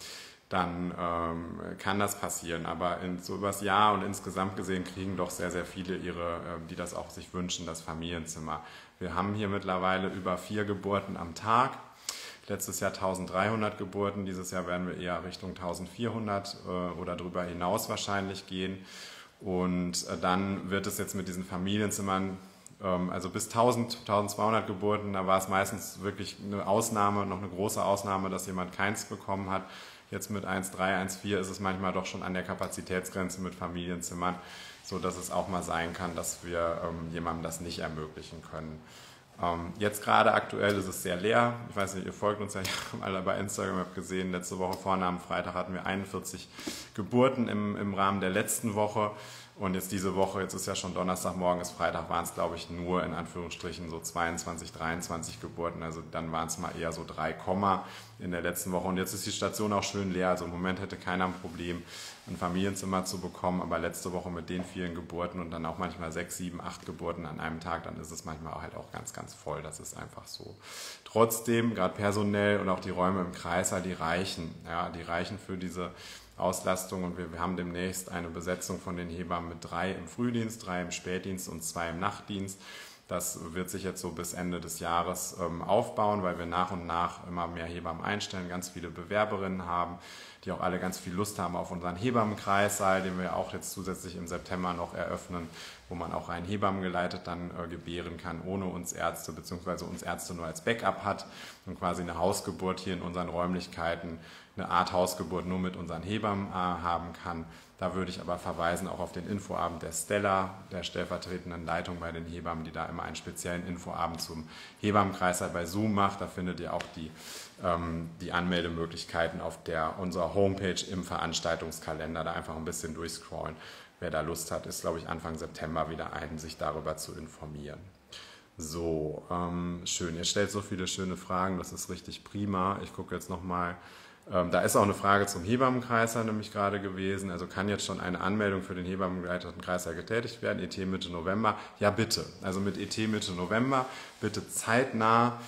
dann kann das passieren. Aber so übers Jahr und insgesamt gesehen kriegen doch sehr, sehr viele die das auch sich wünschen, das Familienzimmer. Wir haben hier mittlerweile über 4 Geburten am Tag. Letztes Jahr 1300 Geburten, dieses Jahr werden wir eher Richtung 1400 oder darüber hinaus wahrscheinlich gehen. Und dann wird es jetzt mit diesen Familienzimmern, also bis 1000, 1200 Geburten, da war es meistens wirklich eine Ausnahme, noch eine große Ausnahme, dass jemand keins bekommen hat. Jetzt mit 1,3, 1,4 ist es manchmal doch schon an der Kapazitätsgrenze mit Familienzimmern, so dass es auch mal sein kann, dass wir jemandem das nicht ermöglichen können. Jetzt gerade aktuell ist es sehr leer. Ich weiß nicht, ihr folgt uns ja alle bei Instagram, habt gesehen, letzte Woche vorne am Freitag hatten wir 41 Geburten im Rahmen der letzten Woche. Und jetzt diese Woche, jetzt ist ja schon Donnerstag, morgen ist Freitag, waren es glaube ich nur in Anführungsstrichen so 22, 23 Geburten. Also dann waren es mal eher so 3, in der letzten Woche. Und jetzt ist die Station auch schön leer. Also im Moment hätte keiner ein Problem, ein Familienzimmer zu bekommen. Aber letzte Woche mit den vielen Geburten und dann auch manchmal 6, 7, 8 Geburten an einem Tag, dann ist es manchmal halt auch ganz, ganz voll. Das ist einfach so. Trotzdem, gerade personell und auch die Räume im Kreißsaal, die reichen. Ja, die reichen für diese Auslastung und wir haben demnächst eine Besetzung von den Hebammen mit 3 im Frühdienst, 3 im Spätdienst und 2 im Nachtdienst. Das wird sich jetzt so bis Ende des Jahres aufbauen, weil wir nach und nach immer mehr Hebammen einstellen, ganz viele Bewerberinnen haben, die auch alle ganz viel Lust haben auf unseren Hebammenkreissaal, den wir auch jetzt zusätzlich im September noch eröffnen, wo man auch rein Hebammen geleitet dann gebären kann, ohne uns Ärzte, beziehungsweise uns Ärzte nur als Backup hat und quasi eine Hausgeburt hier in unseren Räumlichkeiten, eine Art Hausgeburt nur mit unseren Hebammen haben kann. Da würde ich aber verweisen auch auf den Infoabend der Stella, der stellvertretenden Leitung bei den Hebammen, die da immer einen speziellen Infoabend zum Hebammenkreissaal bei Zoom macht. Da findet ihr auch die Anmeldemöglichkeiten auf unserer Homepage im Veranstaltungskalender. Da einfach ein bisschen durchscrollen. Wer da Lust hat, ist, glaube ich, Anfang September wieder sich darüber zu informieren. So, schön. Ihr stellt so viele schöne Fragen, das ist richtig prima. Ich gucke jetzt nochmal. Da ist auch eine Frage zum Hebammenkreissaal nämlich gerade gewesen. Also kann jetzt schon eine Anmeldung für den Hebammenbegleiteten Kreißsaal getätigt werden, ET Mitte November? Ja, bitte. Also mit ET Mitte November bitte zeitnah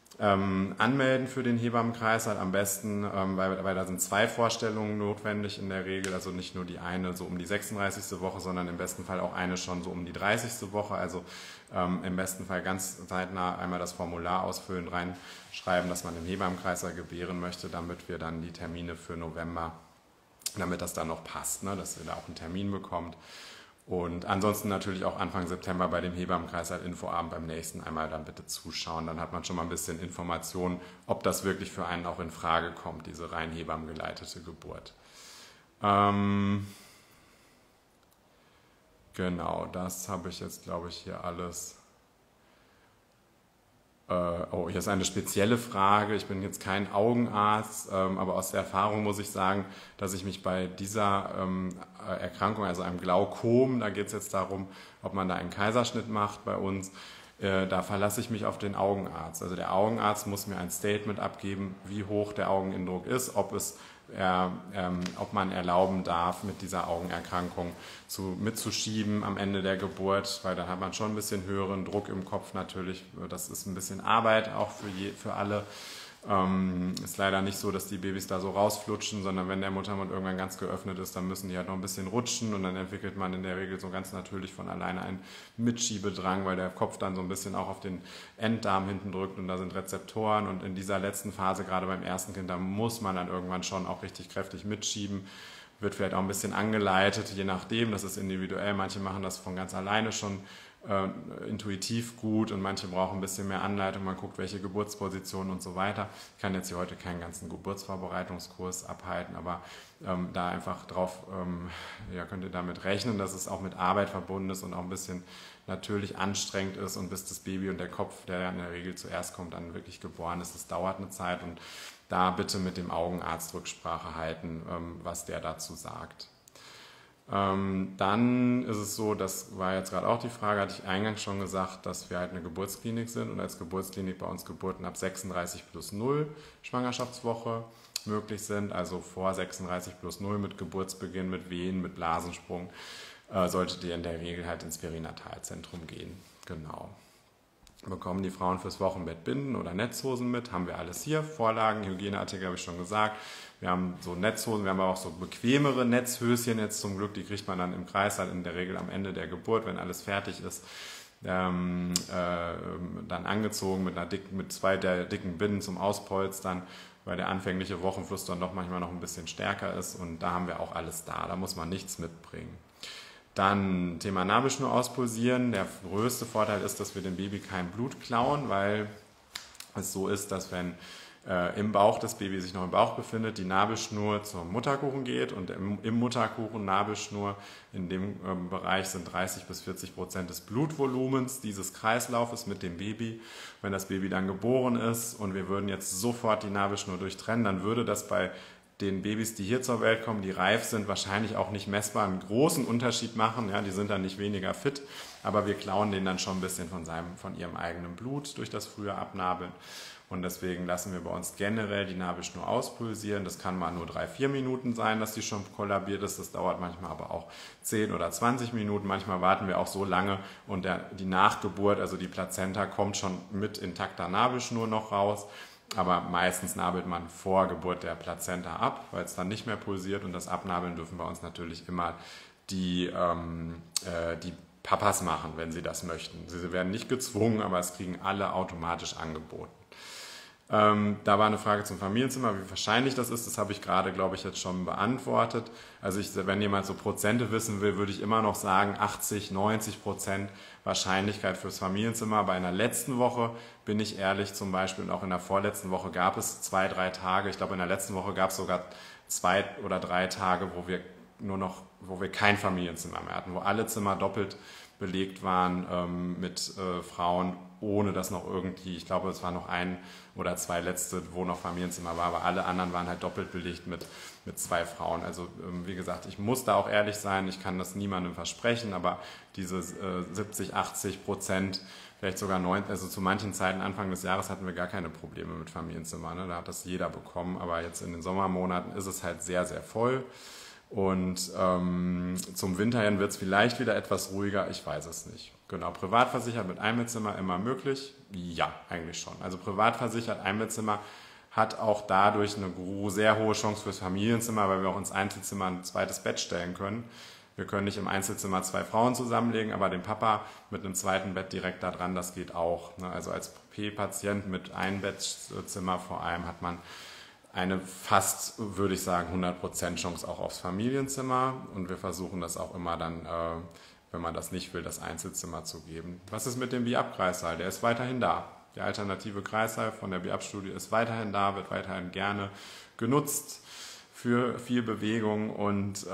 anmelden für den Hebammenkreissaal. Am besten, weil da sind 2 Vorstellungen notwendig in der Regel. Also nicht nur die eine so um die 36. Woche, sondern im besten Fall auch eine schon so um die 30. Woche. Also im besten Fall ganz zeitnah einmal das Formular ausfüllen, reinschreiben, dass man im Hebammenkreissaal gebären möchte, damit wir dann die Termine für November, damit das dann noch passt, ne, dass ihr da auch einen Termin bekommt. Und ansonsten natürlich auch Anfang September bei dem Hebammenkreissaal Infoabend beim nächsten einmal dann bitte zuschauen. Dann hat man schon mal ein bisschen Informationen, ob das wirklich für einen auch in Frage kommt, diese rein hebammengeleitete Geburt. Genau, das habe ich jetzt, glaube ich, hier alles. Oh, hier ist eine spezielle Frage. Ich bin jetzt kein Augenarzt, aber aus der Erfahrung muss ich sagen, dass ich mich bei dieser Erkrankung, also einem Glaukom, da geht es jetzt darum, ob man da einen Kaiserschnitt macht bei uns, da verlasse ich mich auf den Augenarzt. Also der Augenarzt muss mir ein Statement abgeben, wie hoch der Augeninnendruck ist, ob man erlauben darf, mit dieser Augenerkrankung mitzuschieben am Ende der Geburt, weil dann hat man schon ein bisschen höheren Druck im Kopf natürlich. Das ist ein bisschen Arbeit auch für alle. Ist leider nicht so, dass die Babys da so rausflutschen, sondern wenn der Muttermund irgendwann ganz geöffnet ist, dann müssen die halt noch ein bisschen rutschen und dann entwickelt man in der Regel so ganz natürlich von alleine einen Mitschiebedrang, weil der Kopf dann so ein bisschen auch auf den Enddarm hinten drückt und da sind Rezeptoren und in dieser letzten Phase, gerade beim ersten Kind, da muss man dann irgendwann schon auch richtig kräftig mitschieben. Wird vielleicht auch ein bisschen angeleitet, je nachdem, das ist individuell. Manche machen das von ganz alleine schon intuitiv gut und manche brauchen ein bisschen mehr Anleitung, man guckt, welche Geburtspositionen und so weiter. Ich kann jetzt hier heute keinen ganzen Geburtsvorbereitungskurs abhalten, aber da einfach drauf, könnt ihr damit rechnen, dass es auch mit Arbeit verbunden ist und auch ein bisschen natürlich anstrengend ist und bis das Baby und der Kopf, der ja in der Regel zuerst kommt, dann wirklich geboren ist, das dauert eine Zeit und da bitte mit dem Augenarzt Rücksprache halten, was der dazu sagt. Dann ist es so, das war jetzt gerade auch die Frage, hatte ich eingangs schon gesagt, dass wir halt eine Geburtsklinik sind und als Geburtsklinik bei uns Geburten ab 36+0 Schwangerschaftswoche möglich sind, also vor 36+0 mit Geburtsbeginn, mit Wehen, mit Blasensprung, solltet ihr in der Regel halt ins Perinatalzentrum gehen. Genau. Bekommen die Frauen fürs Wochenbett Binden oder Netzhosen mit, haben wir alles hier, Vorlagen, Hygieneartikel habe ich schon gesagt. Wir haben so Netzhosen, wir haben aber auch so bequemere Netzhöschen jetzt zum Glück, die kriegt man dann im Kreißsaal in der Regel am Ende der Geburt, wenn alles fertig ist, dann angezogen mit 2 der dicken Binden zum Auspolstern, weil der anfängliche Wochenfluss dann doch manchmal noch ein bisschen stärker ist und da haben wir auch alles da muss man nichts mitbringen. Dann Thema Nabelschnur auspulsieren. Der größte Vorteil ist, dass wir dem Baby kein Blut klauen, weil es so ist, dass wenn im Bauch das Baby sich noch im Bauch befindet, die Nabelschnur zum Mutterkuchen geht und im Mutterkuchen Nabelschnur, in dem Bereich sind 30-40% des Blutvolumens dieses Kreislaufes mit dem Baby. Wenn das Baby dann geboren ist und wir würden jetzt sofort die Nabelschnur durchtrennen, dann würde das bei den Babys, die hier zur Welt kommen, die reif sind, wahrscheinlich auch nicht messbar einen großen Unterschied machen. Ja, die sind dann nicht weniger fit, aber wir klauen denen dann schon ein bisschen von ihrem eigenen Blut durch das frühe Abnabeln. Und deswegen lassen wir bei uns generell die Nabelschnur auspulsieren. Das kann mal nur 3-4 Minuten sein, dass die schon kollabiert ist. Das dauert manchmal aber auch 10 oder 20 Minuten. Manchmal warten wir auch so lange und die Nachgeburt, also die Plazenta, kommt schon mit intakter Nabelschnur noch raus. Aber meistens nabelt man vor Geburt der Plazenta ab, weil es dann nicht mehr pulsiert. Und das Abnabeln dürfen bei uns natürlich immer die Papas machen, wenn sie das möchten. Sie werden nicht gezwungen, aber es kriegen alle automatisch angeboten. Da war eine Frage zum Familienzimmer, wie wahrscheinlich das ist. Das habe ich gerade, glaube ich, jetzt schon beantwortet. Also wenn jemand so Prozente wissen will, würde ich immer noch sagen 80-90% Wahrscheinlichkeit fürs Familienzimmer. Bei einer letzten Woche, bin ich ehrlich, zum Beispiel, und auch in der vorletzten Woche gab es 2-3 Tage. Ich glaube, in der letzten Woche gab es sogar 2 oder 3 Tage, wo wir kein Familienzimmer mehr hatten, wo alle Zimmer doppelt belegt waren mit Frauen, ohne dass noch irgendwie, ich glaube, es waren noch 1 oder 2 letzte, wo noch Familienzimmer war, aber alle anderen waren halt doppelt belegt mit 2 Frauen. Also wie gesagt, ich muss da auch ehrlich sein, ich kann das niemandem versprechen, aber diese 70-80%, vielleicht sogar 90%, also zu manchen Zeiten Anfang des Jahres hatten wir gar keine Probleme mit Familienzimmer, ne? Da hat das jeder bekommen, aber jetzt in den Sommermonaten ist es halt sehr, sehr voll. Und zum Winter hin wird es vielleicht wieder etwas ruhiger, ich weiß es nicht. Genau, privatversichert mit Einbettzimmer immer möglich? Ja, eigentlich schon. Also privatversichert Einbettzimmer hat auch dadurch eine sehr hohe Chance fürs Familienzimmer, weil wir auch ins Einzelzimmer ein zweites Bett stellen können. Wir können nicht im Einzelzimmer 2 Frauen zusammenlegen, aber den Papa mit einem zweiten Bett direkt da dran, das geht auch. Also als P-Patient mit Einbettzimmer vor allem hat man eine fast, würde ich sagen, 100% Chance auch aufs Familienzimmer und wir versuchen das auch immer dann, wenn man das nicht will, das Einzelzimmer zu geben. Was ist mit dem Biab-Kreissaal? Der ist weiterhin da. Der alternative Kreissaal von der Biab-Studie ist weiterhin da, wird weiterhin gerne genutzt für viel Bewegung und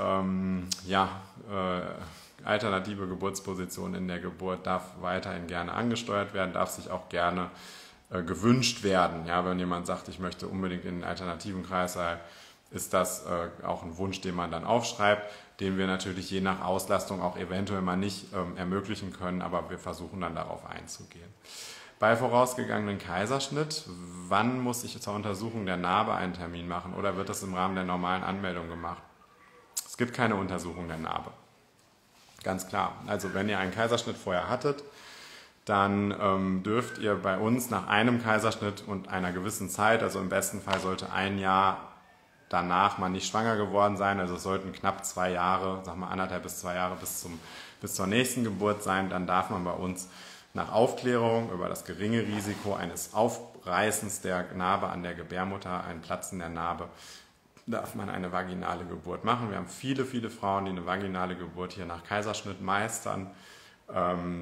alternative Geburtsposition in der Geburt darf weiterhin gerne angesteuert werden, darf sich auch gerne gewünscht werden. Ja, wenn jemand sagt, ich möchte unbedingt in den alternativen Kreißsaal, ist das auch ein Wunsch, den man dann aufschreibt, den wir natürlich je nach Auslastung auch eventuell mal nicht ermöglichen können, aber wir versuchen dann darauf einzugehen. Bei vorausgegangenen Kaiserschnitt, wann muss ich zur Untersuchung der Narbe einen Termin machen oder wird das im Rahmen der normalen Anmeldung gemacht? Es gibt keine Untersuchung der Narbe. Ganz klar. Also wenn ihr einen Kaiserschnitt vorher hattet, dann dürft ihr bei uns nach einem Kaiserschnitt und einer gewissen Zeit, also im besten Fall sollte 1 Jahr danach man nicht schwanger geworden sein, also es sollten knapp 2 Jahre, sagen wir 1,5 bis 2 Jahre bis zur nächsten Geburt sein, dann darf man bei uns nach Aufklärung über das geringe Risiko eines Aufreißens der Narbe an der Gebärmutter, ein Platzen der Narbe, darf man eine vaginale Geburt machen. Wir haben viele, viele Frauen, die eine vaginale Geburt hier nach Kaiserschnitt meistern.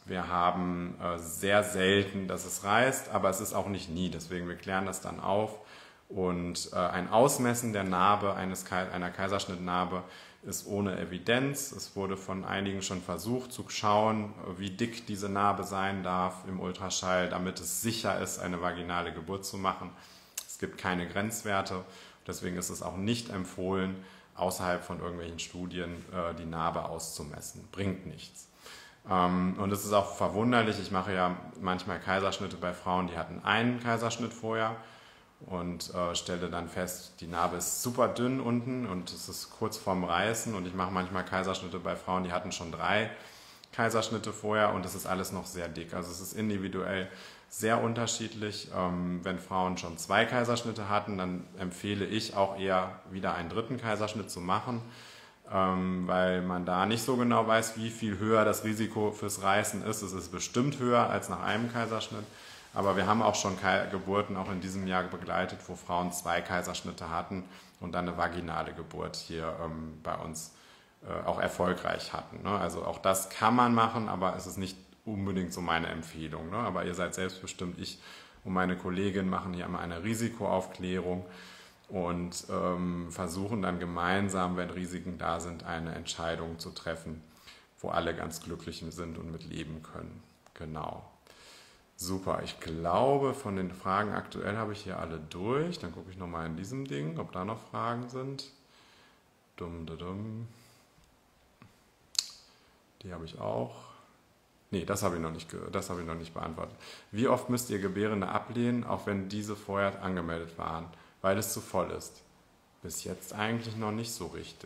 wir haben sehr selten, dass es reißt, aber es ist auch nicht nie. Deswegen, wir klären das dann auf. Und ein Ausmessen der Narbe, einer Kaiserschnittnarbe, ist ohne Evidenz. Es wurde von einigen schon versucht zu schauen, wie dick diese Narbe sein darf im Ultraschall, damit es sicher ist, eine vaginale Geburt zu machen. Es gibt keine Grenzwerte. Deswegen ist es auch nicht empfohlen, außerhalb von irgendwelchen Studien die Narbe auszumessen. Bringt nichts. Und es ist auch verwunderlich, ich mache ja manchmal Kaiserschnitte bei Frauen, die hatten einen Kaiserschnitt vorher und stelle dann fest, die Narbe ist super dünn unten und es ist kurz vorm Reißen, und ich mache manchmal Kaiserschnitte bei Frauen, die hatten schon 3 Kaiserschnitte vorher und es ist alles noch sehr dick. Also es ist individuell sehr unterschiedlich. Wenn Frauen schon 2 Kaiserschnitte hatten, dann empfehle ich auch eher wieder einen 3. Kaiserschnitt zu machen, weil man da nicht so genau weiß, wie viel höher das Risiko fürs Reißen ist. Es ist bestimmt höher als nach einem Kaiserschnitt, aber wir haben auch schon Geburten auch in diesem Jahr begleitet, wo Frauen 2 Kaiserschnitte hatten und dann eine vaginale Geburt hier bei uns auch erfolgreich hatten. Also auch das kann man machen, aber es ist nicht unbedingt so meine Empfehlung. Aber ihr seid selbstbestimmt. Ich und meine Kollegin machen hier einmal eine Risikoaufklärung und versuchen dann gemeinsam, wenn Risiken da sind, eine Entscheidung zu treffen, wo alle ganz glücklich sind und mit leben können. Genau. Super, ich glaube, von den Fragen aktuell habe ich hier alle durch. Dann gucke ich nochmal in diesem Ding, ob da noch Fragen sind. Die habe ich auch. Nee, das habe ich noch nicht beantwortet. Wie oft müsst ihr Gebärende ablehnen, auch wenn diese vorher angemeldet waren, weil es zu voll ist? Bis jetzt eigentlich noch nicht so richtig.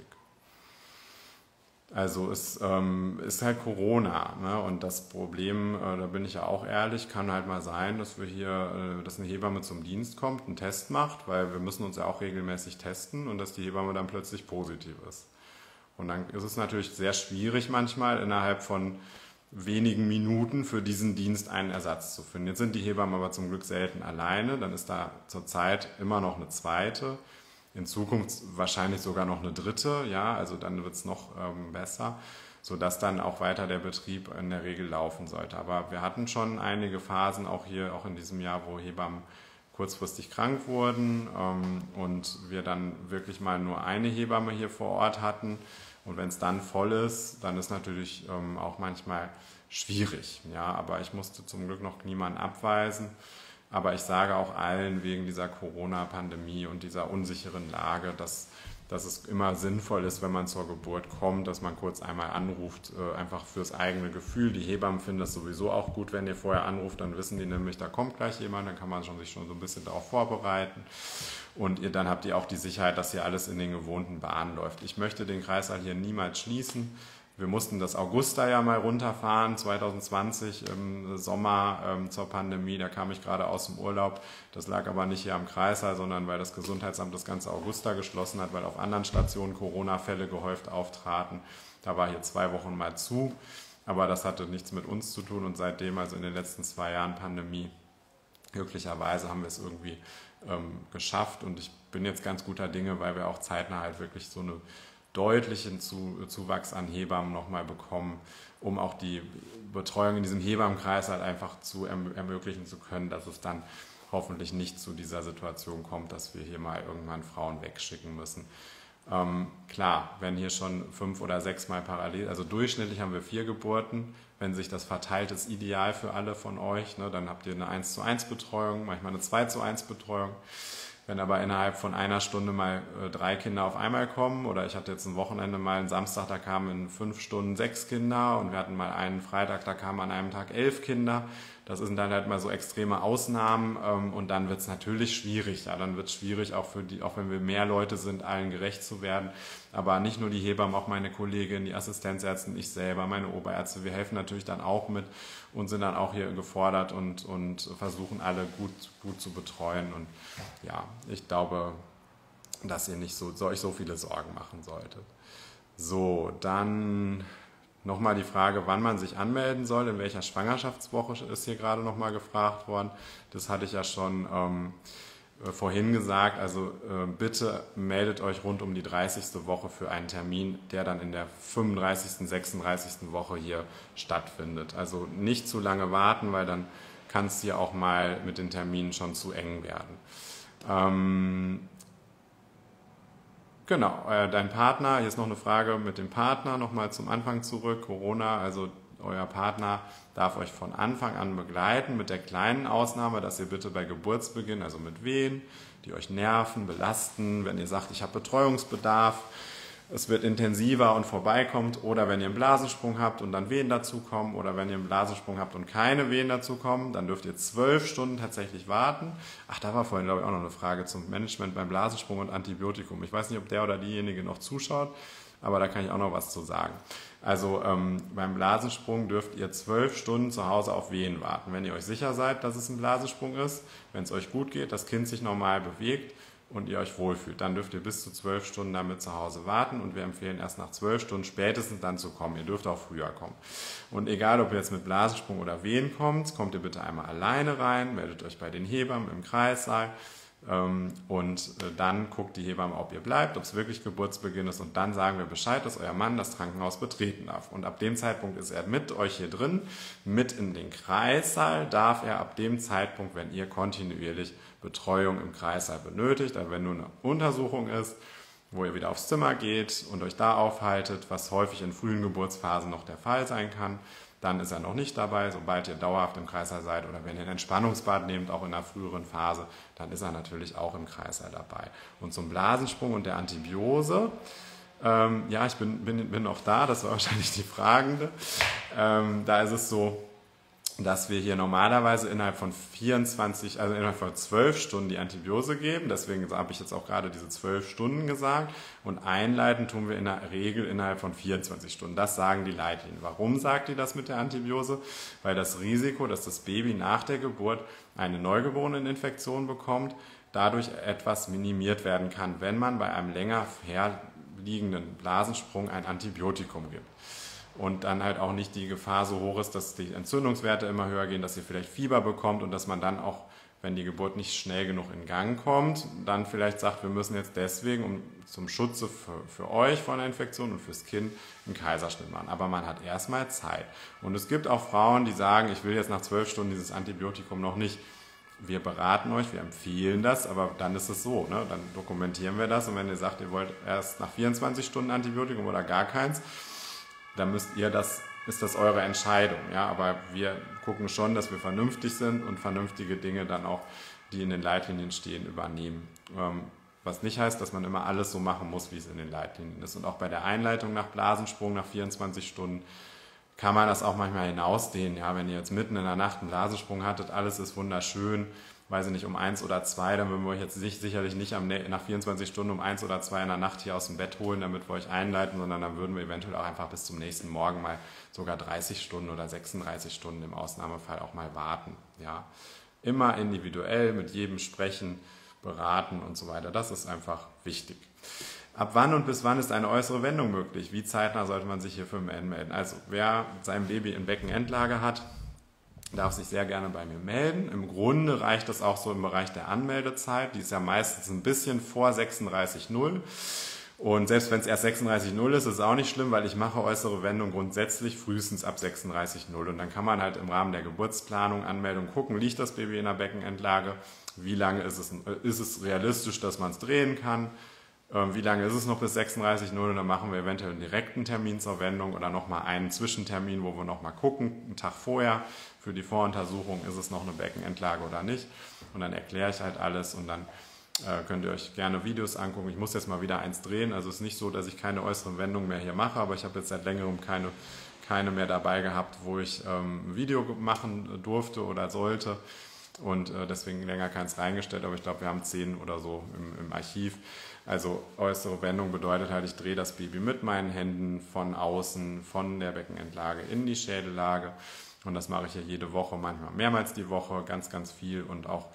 Also es ist halt Corona, ne? Und das Problem, da bin ich ja auch ehrlich, kann halt mal sein, dass dass eine Hebamme zum Dienst kommt, einen Test macht, weil wir müssen uns ja auch regelmäßig testen, und dass die Hebamme dann plötzlich positiv ist. Und dann ist es natürlich sehr schwierig manchmal innerhalb von wenigen Minuten für diesen Dienst einen Ersatz zu finden. Jetzt sind die Hebammen aber zum Glück selten alleine, dann ist da zurzeit immer noch eine 2., in Zukunft wahrscheinlich sogar noch eine 3., ja, also dann wird es noch besser, sodass dann auch weiter der Betrieb in der Regel laufen sollte. Aber wir hatten schon einige Phasen, auch in diesem Jahr, wo Hebammen kurzfristig krank wurden und wir dann wirklich mal nur eine Hebamme hier vor Ort hatten. Und wenn es dann voll ist, dann ist natürlich auch manchmal schwierig. Ja, aber ich musste zum Glück noch niemanden abweisen. Aber ich sage auch allen wegen dieser Corona-Pandemie und dieser unsicheren Lage, dass es immer sinnvoll ist, wenn man zur Geburt kommt, dass man kurz einmal anruft, einfach fürs eigene Gefühl. Die Hebammen finden das sowieso auch gut, wenn ihr vorher anruft, dann wissen die nämlich, da kommt gleich jemand, dann kann man sich schon so ein bisschen darauf vorbereiten. Und dann habt ihr auch die Sicherheit, dass hier alles in den gewohnten Bahnen läuft. Ich möchte den Kreißsaal hier niemals schließen. Wir mussten das Augusta ja mal runterfahren, 2020 im Sommer zur Pandemie. Da kam ich gerade aus dem Urlaub. Das lag aber nicht hier am Kreißsaal, sondern weil das Gesundheitsamt das ganze Augusta geschlossen hat, weil auf anderen Stationen Corona-Fälle gehäuft auftraten. Da war hier 2 Wochen mal zu. Aber das hatte nichts mit uns zu tun. Und seitdem, also in den letzten 2 Jahren Pandemie, glücklicherweise haben wir es irgendwie geschafft. Und ich bin jetzt ganz guter Dinge, weil wir auch zeitnah halt wirklich so eine deutlichen Zuwachs an Hebammen nochmal bekommen, um auch die Betreuung in diesem Hebammenkreis halt einfach zu ermöglichen zu können, dass es dann hoffentlich nicht zu dieser Situation kommt, dass wir hier mal irgendwann Frauen wegschicken müssen. Klar, wenn hier schon 5 oder 6 Mal parallel, also durchschnittlich haben wir 4 Geburten, wenn sich das verteilt, ist ideal für alle von euch, ne, dann habt ihr eine 1:1 Betreuung, manchmal eine 2:1 Betreuung. Wenn aber innerhalb von einer Stunde mal 3 Kinder auf einmal kommen, oder ich hatte jetzt ein Wochenende mal einen Samstag, da kamen in 5 Stunden 6 Kinder, und wir hatten mal einen Freitag, da kamen an einem Tag 11 Kinder. Das sind dann halt mal so extreme Ausnahmen, und dann wird es natürlich schwierig. Ja, dann wird es schwierig, auch wenn wir mehr Leute sind, allen gerecht zu werden. Aber nicht nur die Hebammen, auch meine Kollegin, die Assistenzärztin, ich selber, meine Oberärzte, wir helfen natürlich dann auch mit und sind dann auch hier gefordert und versuchen alle gut zu betreuen. Und ja, ich glaube, dass ihr nicht euch so viele Sorgen machen solltet. So, dann nochmal die Frage, wann man sich anmelden soll, in welcher Schwangerschaftswoche ist hier gerade nochmal gefragt worden. Das hatte ich ja schon vorhin gesagt, also bitte meldet euch rund um die 30. Woche für einen Termin, der dann in der 35., 36. Woche hier stattfindet. Also nicht zu lange warten, weil dann kann es hier auch mal mit den Terminen schon zu eng werden. Genau, dein Partner, hier ist noch eine Frage mit dem Partner, nochmal zum Anfang zurück, Corona, also euer Partner darf euch von Anfang an begleiten, mit der kleinen Ausnahme, dass ihr bitte bei Geburtsbeginn, also mit Wehen, die euch nerven, belasten, wenn ihr sagt, ich habe Betreuungsbedarf, es wird intensiver und vorbeikommt, oder wenn ihr einen Blasensprung habt und dann Wehen dazukommen, oder wenn ihr einen Blasensprung habt und keine Wehen dazukommen, dann dürft ihr 12 Stunden tatsächlich warten. Ach, da war vorhin, glaube ich, auch noch eine Frage zum Management beim Blasensprung und Antibiotikum. Ich weiß nicht, ob der oder diejenige noch zuschaut, aber da kann ich auch noch was zu sagen. Also beim Blasensprung dürft ihr 12 Stunden zu Hause auf Wehen warten. Wenn ihr euch sicher seid, dass es ein Blasensprung ist, wenn es euch gut geht, das Kind sich normal bewegt und ihr euch wohlfühlt, dann dürft ihr bis zu 12 Stunden damit zu Hause warten, und wir empfehlen erst nach 12 Stunden spätestens dann zu kommen. Ihr dürft auch früher kommen. Und egal, ob ihr jetzt mit Blasensprung oder Wehen kommt ihr bitte einmal alleine rein, meldet euch bei den Hebammen im Kreissaal. Und dann guckt die Hebamme, ob ihr bleibt, ob es wirklich Geburtsbeginn ist, und dann sagen wir Bescheid, dass euer Mann das Krankenhaus betreten darf. Und ab dem Zeitpunkt ist er mit euch hier drin, mit in den Kreissaal, darf er ab dem Zeitpunkt, wenn ihr kontinuierlich Betreuung im Kreissaal benötigt, also wenn nur eine Untersuchung ist, wo ihr wieder aufs Zimmer geht und euch da aufhaltet, was häufig in frühen Geburtsphasen noch der Fall sein kann, dann ist er noch nicht dabei. Sobald ihr dauerhaft im Kreissaal seid oder wenn ihr ein Entspannungsbad nehmt, auch in einer früheren Phase, dann ist er natürlich auch im Kreissaal dabei. Und zum Blasensprung und der Antibiose, ja, ich bin noch da, das war wahrscheinlich die Fragende. Da ist es so, dass wir hier normalerweise innerhalb von 12 Stunden die Antibiose geben. Deswegen habe ich jetzt auch gerade diese 12 Stunden gesagt. Und einleiten tun wir in der Regel innerhalb von 24 Stunden. Das sagen die Leitlinien. Warum sagt die das mit der Antibiose? Weil das Risiko, dass das Baby nach der Geburt eine Neugeboreneninfektion bekommt, dadurch etwas minimiert werden kann, wenn man bei einem länger herliegenden Blasensprung ein Antibiotikum gibt. Und dann halt auch nicht die Gefahr so hoch ist, dass die Entzündungswerte immer höher gehen, dass ihr vielleicht Fieber bekommt und dass man dann auch, wenn die Geburt nicht schnell genug in Gang kommt, dann vielleicht sagt, wir müssen jetzt deswegen zum Schutze für euch vor einer Infektion und fürs Kind einen Kaiserschnitt machen. Aber man hat erstmal Zeit. Und es gibt auch Frauen, die sagen, ich will jetzt nach 12 Stunden dieses Antibiotikum noch nicht. Wir beraten euch, wir empfehlen das, aber dann ist es so, ne? Dann dokumentieren wir das, und wenn ihr sagt, ihr wollt erst nach 24 Stunden Antibiotikum oder gar keins, dann ist das eure Entscheidung. Ja? Aber wir gucken schon, dass wir vernünftig sind und vernünftige Dinge dann auch, die in den Leitlinien stehen, übernehmen. Was nicht heißt, dass man immer alles so machen muss, wie es in den Leitlinien ist. Und auch bei der Einleitung nach Blasensprung nach 24 Stunden kann man das auch manchmal hinausdehnen. Ja? Wenn ihr jetzt mitten in der Nacht einen Blasensprung hattet, alles ist wunderschön, weiß ich nicht, um 1 oder 2, dann würden wir euch jetzt sicherlich nicht nach 24 Stunden um 1 oder 2 in der Nacht hier aus dem Bett holen, damit wir euch einleiten, sondern dann würden wir eventuell auch einfach bis zum nächsten Morgen mal sogar 30 Stunden oder 36 Stunden im Ausnahmefall auch mal warten. Ja? Immer individuell mit jedem sprechen, beraten und so weiter. Das ist einfach wichtig. Ab wann und bis wann ist eine äußere Wendung möglich? Wie zeitnah sollte man sich hierfür melden? Also wer sein Baby in Beckenendlage hat, darf sich sehr gerne bei mir melden. Im Grunde reicht das auch so im Bereich der Anmeldezeit. Die ist ja meistens ein bisschen vor 36,0. Und selbst wenn es erst 36,0 ist, ist es auch nicht schlimm, weil ich mache äußere Wendung grundsätzlich frühestens ab 36,0. Und dann kann man halt im Rahmen der Geburtsplanung, Anmeldung gucken, liegt das Baby in der Beckenendlage? Wie lange ist es realistisch, dass man es drehen kann? Wie lange ist es noch bis 36,0? Und dann machen wir eventuell einen direkten Termin zur Wendung oder nochmal einen Zwischentermin, wo wir nochmal gucken, einen Tag vorher. Für die Voruntersuchung, ist es noch eine Beckenendlage oder nicht. Und dann erkläre ich halt alles, und dann könnt ihr euch gerne Videos angucken. Ich muss jetzt mal wieder eins drehen. Also es ist nicht so, dass ich keine äußeren Wendungen mehr hier mache, aber ich habe jetzt seit längerem keine mehr dabei gehabt, wo ich ein Video machen durfte oder sollte. Und deswegen länger keins reingestellt, aber ich glaube, wir haben 10 oder so im Archiv. Also äußere Wendung bedeutet halt, ich drehe das Baby mit meinen Händen von außen, von der Beckenendlage in die Schädellage. Und das mache ich ja jede Woche, manchmal mehrmals die Woche, ganz, ganz viel und auch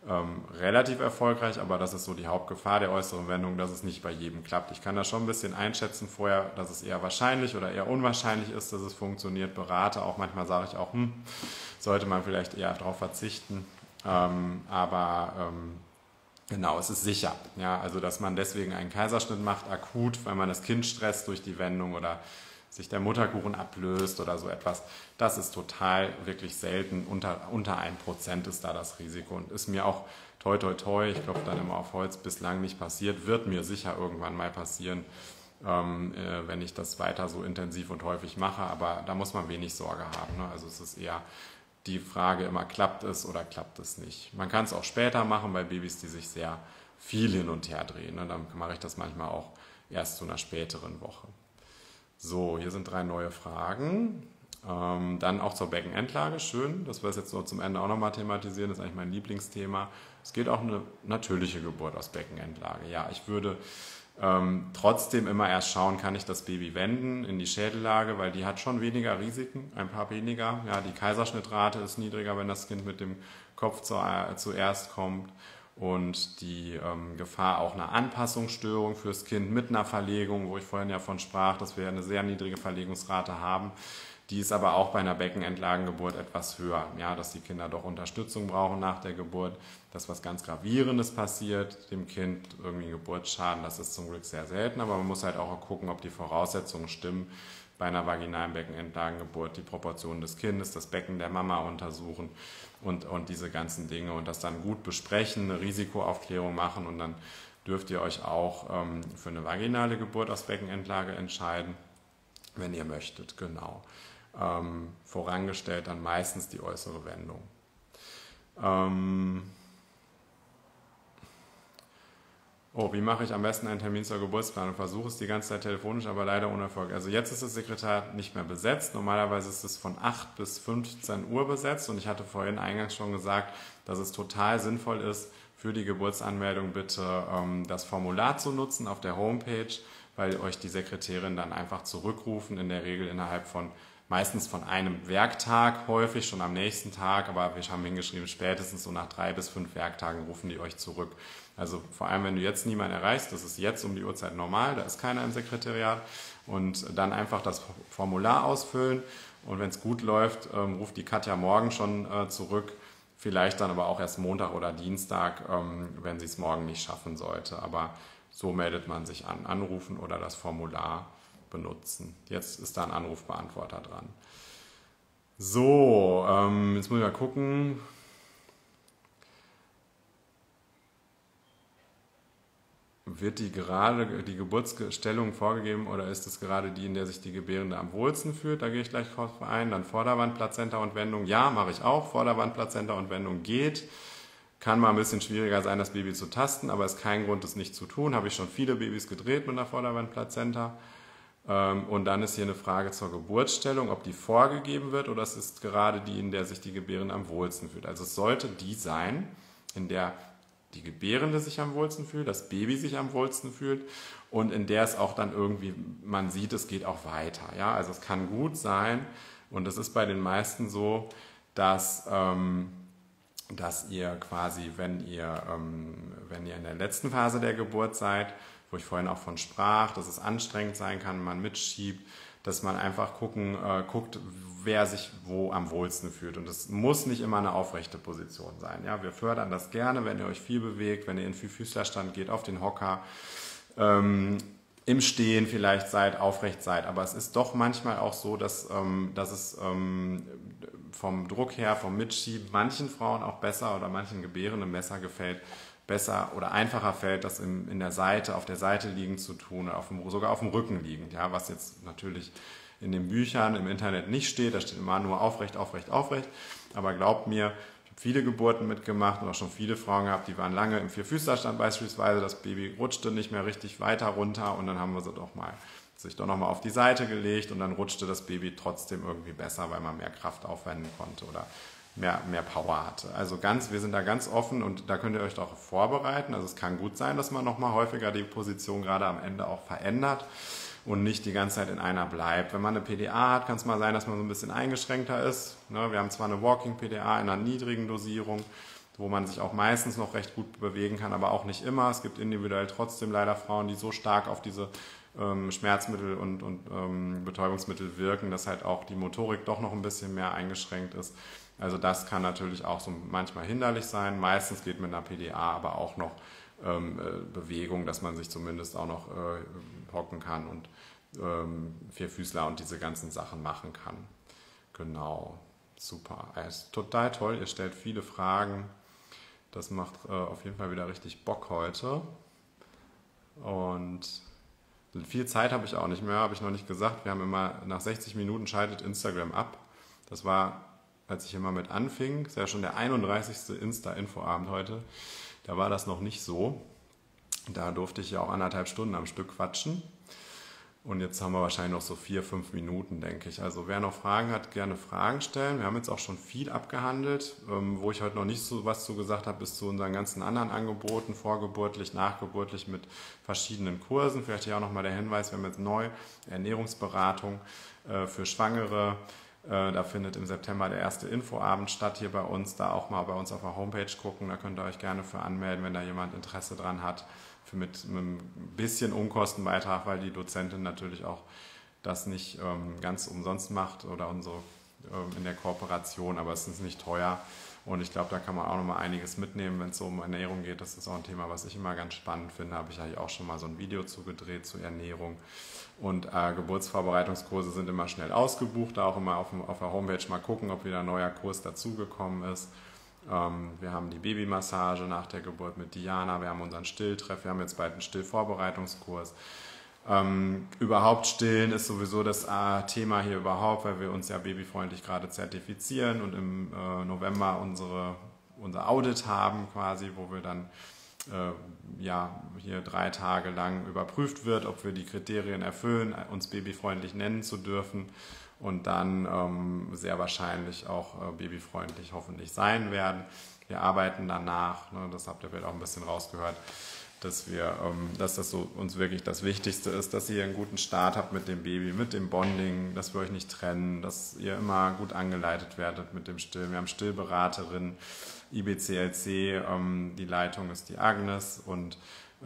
relativ erfolgreich. Aber das ist so die Hauptgefahr der äußeren Wendung, dass es nicht bei jedem klappt. Ich kann das schon ein bisschen einschätzen vorher, dass es eher wahrscheinlich oder eher unwahrscheinlich ist, dass es funktioniert. Berate auch, manchmal sage ich auch, sollte man vielleicht eher darauf verzichten. Aber Genau, es ist sicher. Ja, also dass man deswegen einen Kaiserschnitt macht, akut, weil man das Kind stresst durch die Wendung oder sich der Mutterkuchen ablöst oder so etwas. Das ist total wirklich selten. Unter 1% ist da das Risiko und ist mir auch toi toi toi, ich klopfe dann immer auf Holz, bislang nicht passiert. Wird mir sicher irgendwann mal passieren, wenn ich das weiter so intensiv und häufig mache. Aber da muss man wenig Sorge haben. Ne? Also es ist eher die Frage immer, klappt es oder klappt es nicht. Man kann es auch später machen bei Babys, die sich sehr viel hin und her drehen. Ne? Dann mache ich das manchmal auch erst zu einer späteren Woche. So, hier sind 3 neue Fragen. Dann auch zur Beckenendlage. Schön, dass wir es jetzt so zum Ende auch nochmal thematisieren. Das ist eigentlich mein Lieblingsthema. Es geht auch eine natürliche Geburt aus Beckenendlage. Ja, ich würde trotzdem immer erst schauen, kann ich das Baby wenden in die Schädellage, weil die hat schon weniger Risiken, ein paar weniger. Ja, die Kaiserschnittrate ist niedriger, wenn das Kind mit dem Kopf zuerst kommt. Und die Gefahr auch einer Anpassungsstörung fürs Kind mit einer Verlegung, wo ich vorhin ja von sprach, dass wir eine sehr niedrige Verlegungsrate haben. Die ist aber auch bei einer Beckenendlagengeburt etwas höher, ja, dass die Kinder doch Unterstützung brauchen nach der Geburt, dass was ganz Gravierendes passiert, dem Kind irgendwie Geburtsschaden, das ist zum Glück sehr selten, aber man muss halt auch gucken, ob die Voraussetzungen stimmen bei einer vaginalen Beckenendlagengeburt, die Proportionen des Kindes, das Becken der Mama untersuchen und diese ganzen Dinge und das dann gut besprechen, eine Risikoaufklärung machen und dann dürft ihr euch auch für eine vaginale Geburt aus Beckenendlage entscheiden, wenn ihr möchtet, genau. Vorangestellt dann meistens die äußere Wendung. Wie mache ich am besten einen Termin zur Geburtsplanung? Versuche es die ganze Zeit telefonisch, aber leider ohne Erfolg. Also jetzt ist das Sekretariat nicht mehr besetzt. Normalerweise ist es von 8 bis 15 Uhr besetzt und ich hatte vorhin eingangs schon gesagt, dass es total sinnvoll ist, für die Geburtsanmeldung bitte das Formular zu nutzen auf der Homepage, weil euch die Sekretärin dann einfach zurückrufen, in der Regel innerhalb von meistens von einem Werktag, häufig schon am nächsten Tag, aber wir haben hingeschrieben, spätestens so nach 3 bis 5 Werktagen rufen die euch zurück. Also vor allem, wenn du jetzt niemanden erreichst, das ist jetzt um die Uhrzeit normal, da ist keiner im Sekretariat und dann einfach das Formular ausfüllen und wenn es gut läuft, ruft die Katja morgen schon zurück, vielleicht dann aber auch erst Montag oder Dienstag, wenn sie es morgen nicht schaffen sollte, aber so meldet man sich an, anrufen oder das Formular benutzen. Jetzt ist da ein Anrufbeantworter dran. So, jetzt muss ich mal gucken. Wird die Geburtsstellung vorgegeben oder ist es gerade die, in der sich die Gebärende am wohlsten fühlt? Da gehe ich gleich drauf ein. Dann Vorderwand, Plazenta und Wendung. Ja, mache ich auch. Vorderwand, Plazenta und Wendung geht. Kann mal ein bisschen schwieriger sein, das Baby zu tasten, aber ist kein Grund, es nicht zu tun. Habe ich schon viele Babys gedreht mit einer Vorderwand-Plazenta. Und dann ist hier eine Frage zur Geburtsstellung, ob die vorgegeben wird oder es ist gerade die, in der sich die Gebärende am wohlsten fühlt. Also es sollte die sein, in der die Gebärende sich am wohlsten fühlt, das Baby sich am wohlsten fühlt und in der es auch dann irgendwie, man sieht, es geht auch weiter. Ja? Also es kann gut sein und es ist bei den meisten so, dass ihr quasi, wenn ihr in der letzten Phase der Geburt seid, wo ich vorhin auch von sprach, dass es anstrengend sein kann, wenn man mitschiebt, dass man einfach guckt, wer sich wo am wohlsten fühlt. Und es muss nicht immer eine aufrechte Position sein. Ja, wir fördern das gerne, wenn ihr euch viel bewegt, wenn ihr in Vierfüßlerstand geht, auf den Hocker, im Stehen vielleicht seid, aufrecht seid. Aber es ist doch manchmal auch so, dass es vom Druck her, vom Mitschieben manchen Frauen auch besser oder manchen Gebärenden besser gefällt, besser oder einfacher fällt, das in der Seite, auf der Seite liegend zu tun, sogar auf dem Rücken liegend, ja, was jetzt natürlich in den Büchern, im Internet nicht steht, da steht immer nur aufrecht, aufrecht, aufrecht, aber glaubt mir, ich habe viele Geburten mitgemacht und auch schon viele Frauen gehabt, die waren lange im Vierfüßlerstand beispielsweise, das Baby rutschte nicht mehr richtig weiter runter und dann haben wir sich doch nochmal auf die Seite gelegt und dann rutschte das Baby trotzdem irgendwie besser, weil man mehr Kraft aufwenden konnte oder mehr Power hatte. Also wir sind da ganz offen und da könnt ihr euch darauf vorbereiten. Also es kann gut sein, dass man nochmal häufiger die Position gerade am Ende auch verändert und nicht die ganze Zeit in einer bleibt. Wenn man eine PDA hat, kann es mal sein, dass man so ein bisschen eingeschränkter ist. Wir haben zwar eine Walking-PDA in einer niedrigen Dosierung, wo man sich auch meistens noch recht gut bewegen kann, aber auch nicht immer. Es gibt individuell trotzdem leider Frauen, die so stark auf diese Schmerzmittel und Betäubungsmittel wirken, dass halt auch die Motorik doch noch ein bisschen mehr eingeschränkt ist. Also das kann natürlich auch so manchmal hinderlich sein. Meistens geht mit einer PDA aber auch noch Bewegung, dass man sich zumindest auch noch hocken kann und Vierfüßler und diese ganzen Sachen machen kann. Genau, super. Ist total toll, ihr stellt viele Fragen. Das macht auf jeden Fall wieder richtig Bock heute. Und viel Zeit habe ich auch nicht mehr, habe ich noch nicht gesagt. Wir haben immer, nach 60 Minuten schaltet Instagram ab. Das war, als ich immer mit anfing, ist ja schon der 31. Insta-Info-Abend heute. Da war das noch nicht so. Da durfte ich ja auch 1,5 Stunden am Stück quatschen. Und jetzt haben wir wahrscheinlich noch so 4, 5 Minuten, denke ich. Also wer noch Fragen hat, gerne Fragen stellen. Wir haben jetzt auch schon viel abgehandelt. Wo ich heute noch nicht so was zu gesagt habe, ist zu unseren ganzen anderen Angeboten, vorgeburtlich, nachgeburtlich mit verschiedenen Kursen. Vielleicht hier auch nochmal der Hinweis, wir haben jetzt neu Ernährungsberatung für Schwangere. Da findet im September der erste Infoabend statt hier bei uns. Da auch mal bei uns auf der Homepage gucken. Da könnt ihr euch gerne für anmelden, wenn da jemand Interesse dran hat. Mit einem bisschen Unkostenbeitrag, weil die Dozentin natürlich auch das nicht ganz umsonst macht oder unsere in der Kooperation, aber es ist nicht teuer und ich glaube, da kann man auch noch mal einiges mitnehmen, wenn es so um Ernährung geht. Das ist auch ein Thema, was ich immer ganz spannend finde. Habe ich eigentlich auch schon mal so ein Video zugedreht zur Ernährung und Geburtsvorbereitungskurse sind immer schnell ausgebucht, da auch immer auf der Homepage mal gucken, ob wieder ein neuer Kurs dazugekommen ist. Wir haben die Babymassage nach der Geburt mit Diana, wir haben unseren Stilltreff, wir haben jetzt bald einen Stillvorbereitungskurs. Überhaupt stillen ist sowieso das Thema hier überhaupt, weil wir uns ja babyfreundlich gerade zertifizieren und im November unser Audit haben quasi, wo wir dann hier 3 Tage lang überprüft wird, ob wir die Kriterien erfüllen, uns babyfreundlich nennen zu dürfen. Und dann sehr wahrscheinlich auch babyfreundlich hoffentlich sein werden. Wir arbeiten danach, ne, das habt ihr vielleicht auch ein bisschen rausgehört, dass das so uns wirklich das Wichtigste ist, dass ihr einen guten Start habt mit dem Baby, mit dem Bonding, dass wir euch nicht trennen, dass ihr immer gut angeleitet werdet mit dem Stillen. Wir haben Stillberaterin, IBCLC, die Leitung ist die Agnes und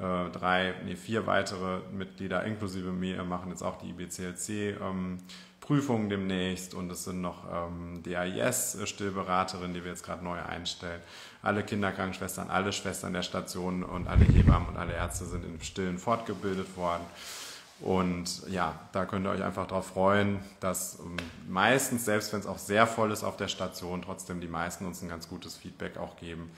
4 weitere Mitglieder inklusive mir machen jetzt auch die IBCLC Prüfungen demnächst und es sind noch DAIS-Stillberaterinnen, die wir jetzt gerade neu einstellen. Alle Kinderkrankenschwestern, alle Schwestern der Station und alle Hebammen und alle Ärzte sind im Stillen fortgebildet worden. Und ja, da könnt ihr euch einfach darauf freuen, dass meistens, selbst wenn es auch sehr voll ist auf der Station, trotzdem die meisten uns ein ganz gutes Feedback auch geben,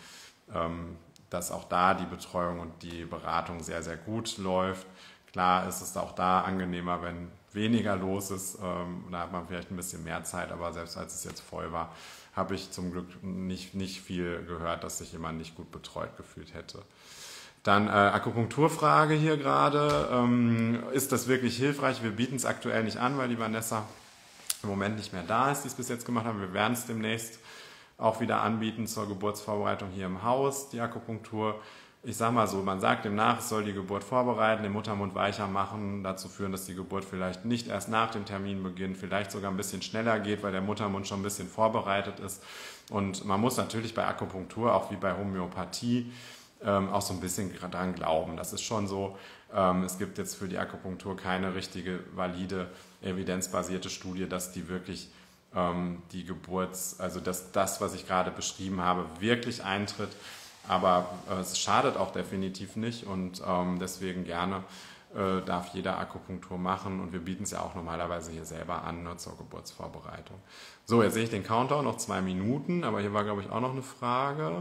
dass auch da die Betreuung und die Beratung sehr, sehr gut läuft. Klar ist es auch da angenehmer, wenn weniger los ist, da hat man vielleicht ein bisschen mehr Zeit, aber selbst als es jetzt voll war, habe ich zum Glück nicht viel gehört, dass sich jemand nicht gut betreut gefühlt hätte. Dann Akupunkturfrage hier gerade. Ist das wirklich hilfreich? Wir bieten es aktuell nicht an, weil die Vanessa im Moment nicht mehr da ist, die es bis jetzt gemacht haben. Wir werden es demnächst auch wieder anbieten zur Geburtsvorbereitung hier im Haus, die Akupunktur. Ich sage mal so, man sagt demnach, es soll die Geburt vorbereiten, den Muttermund weicher machen, dazu führen, dass die Geburt vielleicht nicht erst nach dem Termin beginnt, vielleicht sogar ein bisschen schneller geht, weil der Muttermund schon ein bisschen vorbereitet ist. Und man muss natürlich bei Akupunktur, auch wie bei Homöopathie, auch so ein bisschen dran glauben. Das ist schon so, es gibt jetzt für die Akupunktur keine richtige, valide, evidenzbasierte Studie, dass die wirklich die also das, was ich gerade beschrieben habe, wirklich eintritt. Aber es schadet auch definitiv nicht und deswegen gerne darf jeder Akupunktur machen und wir bieten es ja auch normalerweise hier selber an, ne, zur Geburtsvorbereitung. So, jetzt sehe ich den Countdown, noch 2 Minuten, aber hier war, glaube ich, auch noch eine Frage.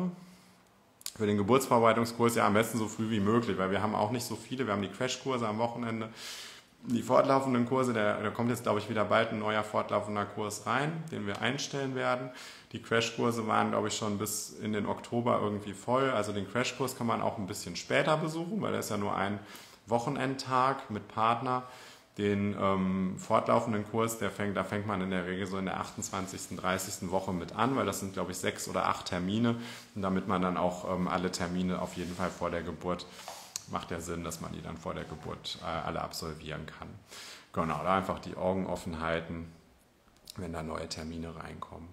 Für den Geburtsvorbereitungskurs ja am besten so früh wie möglich, weil wir haben auch nicht so viele, wir haben die Crashkurse am Wochenende, die fortlaufenden Kurse, da kommt jetzt, glaube ich, wieder bald ein neuer fortlaufender Kurs rein, den wir einstellen werden. Die Crashkurse waren, glaube ich, schon bis in den Oktober irgendwie voll. Also den Crashkurs kann man auch ein bisschen später besuchen, weil der ist ja nur ein Wochenendtag mit Partner. Den fortlaufenden Kurs, da fängt man in der Regel so in der 28., 30. Woche mit an, weil das sind, glaube ich, 6 oder 8 Termine. Und damit man dann auch alle Termine auf jeden Fall vor der Geburt, macht ja Sinn, dass man die dann vor der Geburt alle absolvieren kann. Genau, da einfach die Augen offen halten, wenn da neue Termine reinkommen.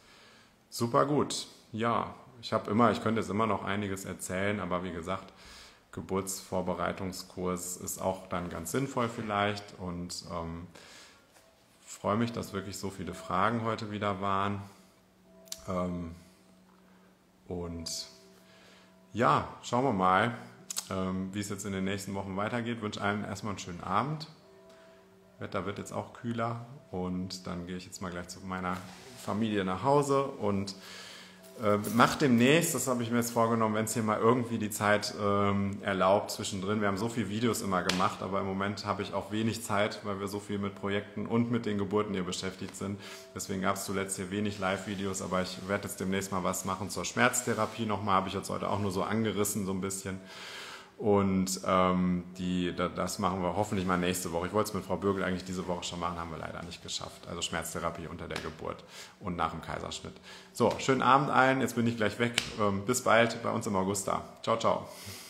Super gut. Ja, ich könnte jetzt immer noch einiges erzählen, aber wie gesagt, Geburtsvorbereitungskurs ist auch dann ganz sinnvoll vielleicht und freue mich, dass wirklich so viele Fragen heute wieder waren. Und ja, schauen wir mal, wie es jetzt in den nächsten Wochen weitergeht. Ich wünsche allen erstmal einen schönen Abend. Wetter wird jetzt auch kühler und dann gehe ich jetzt mal gleich zu meiner Familie nach Hause und mache demnächst, das habe ich mir jetzt vorgenommen, wenn es hier mal irgendwie die Zeit erlaubt zwischendrin. Wir haben so viele Videos immer gemacht, aber im Moment habe ich auch wenig Zeit, weil wir so viel mit Projekten und mit den Geburten hier beschäftigt sind. Deswegen gab es zuletzt hier wenig Live-Videos, aber ich werde jetzt demnächst mal was machen zur Schmerztherapie nochmal, habe ich jetzt heute auch nur so angerissen, so ein bisschen. Und das machen wir hoffentlich mal nächste Woche. Ich wollte es mit Frau Bürgel eigentlich diese Woche schon machen, haben wir leider nicht geschafft. Also Schmerztherapie unter der Geburt und nach dem Kaiserschnitt. So, schönen Abend allen. Jetzt bin ich gleich weg. Bis bald bei uns im Augusta. Ciao, ciao.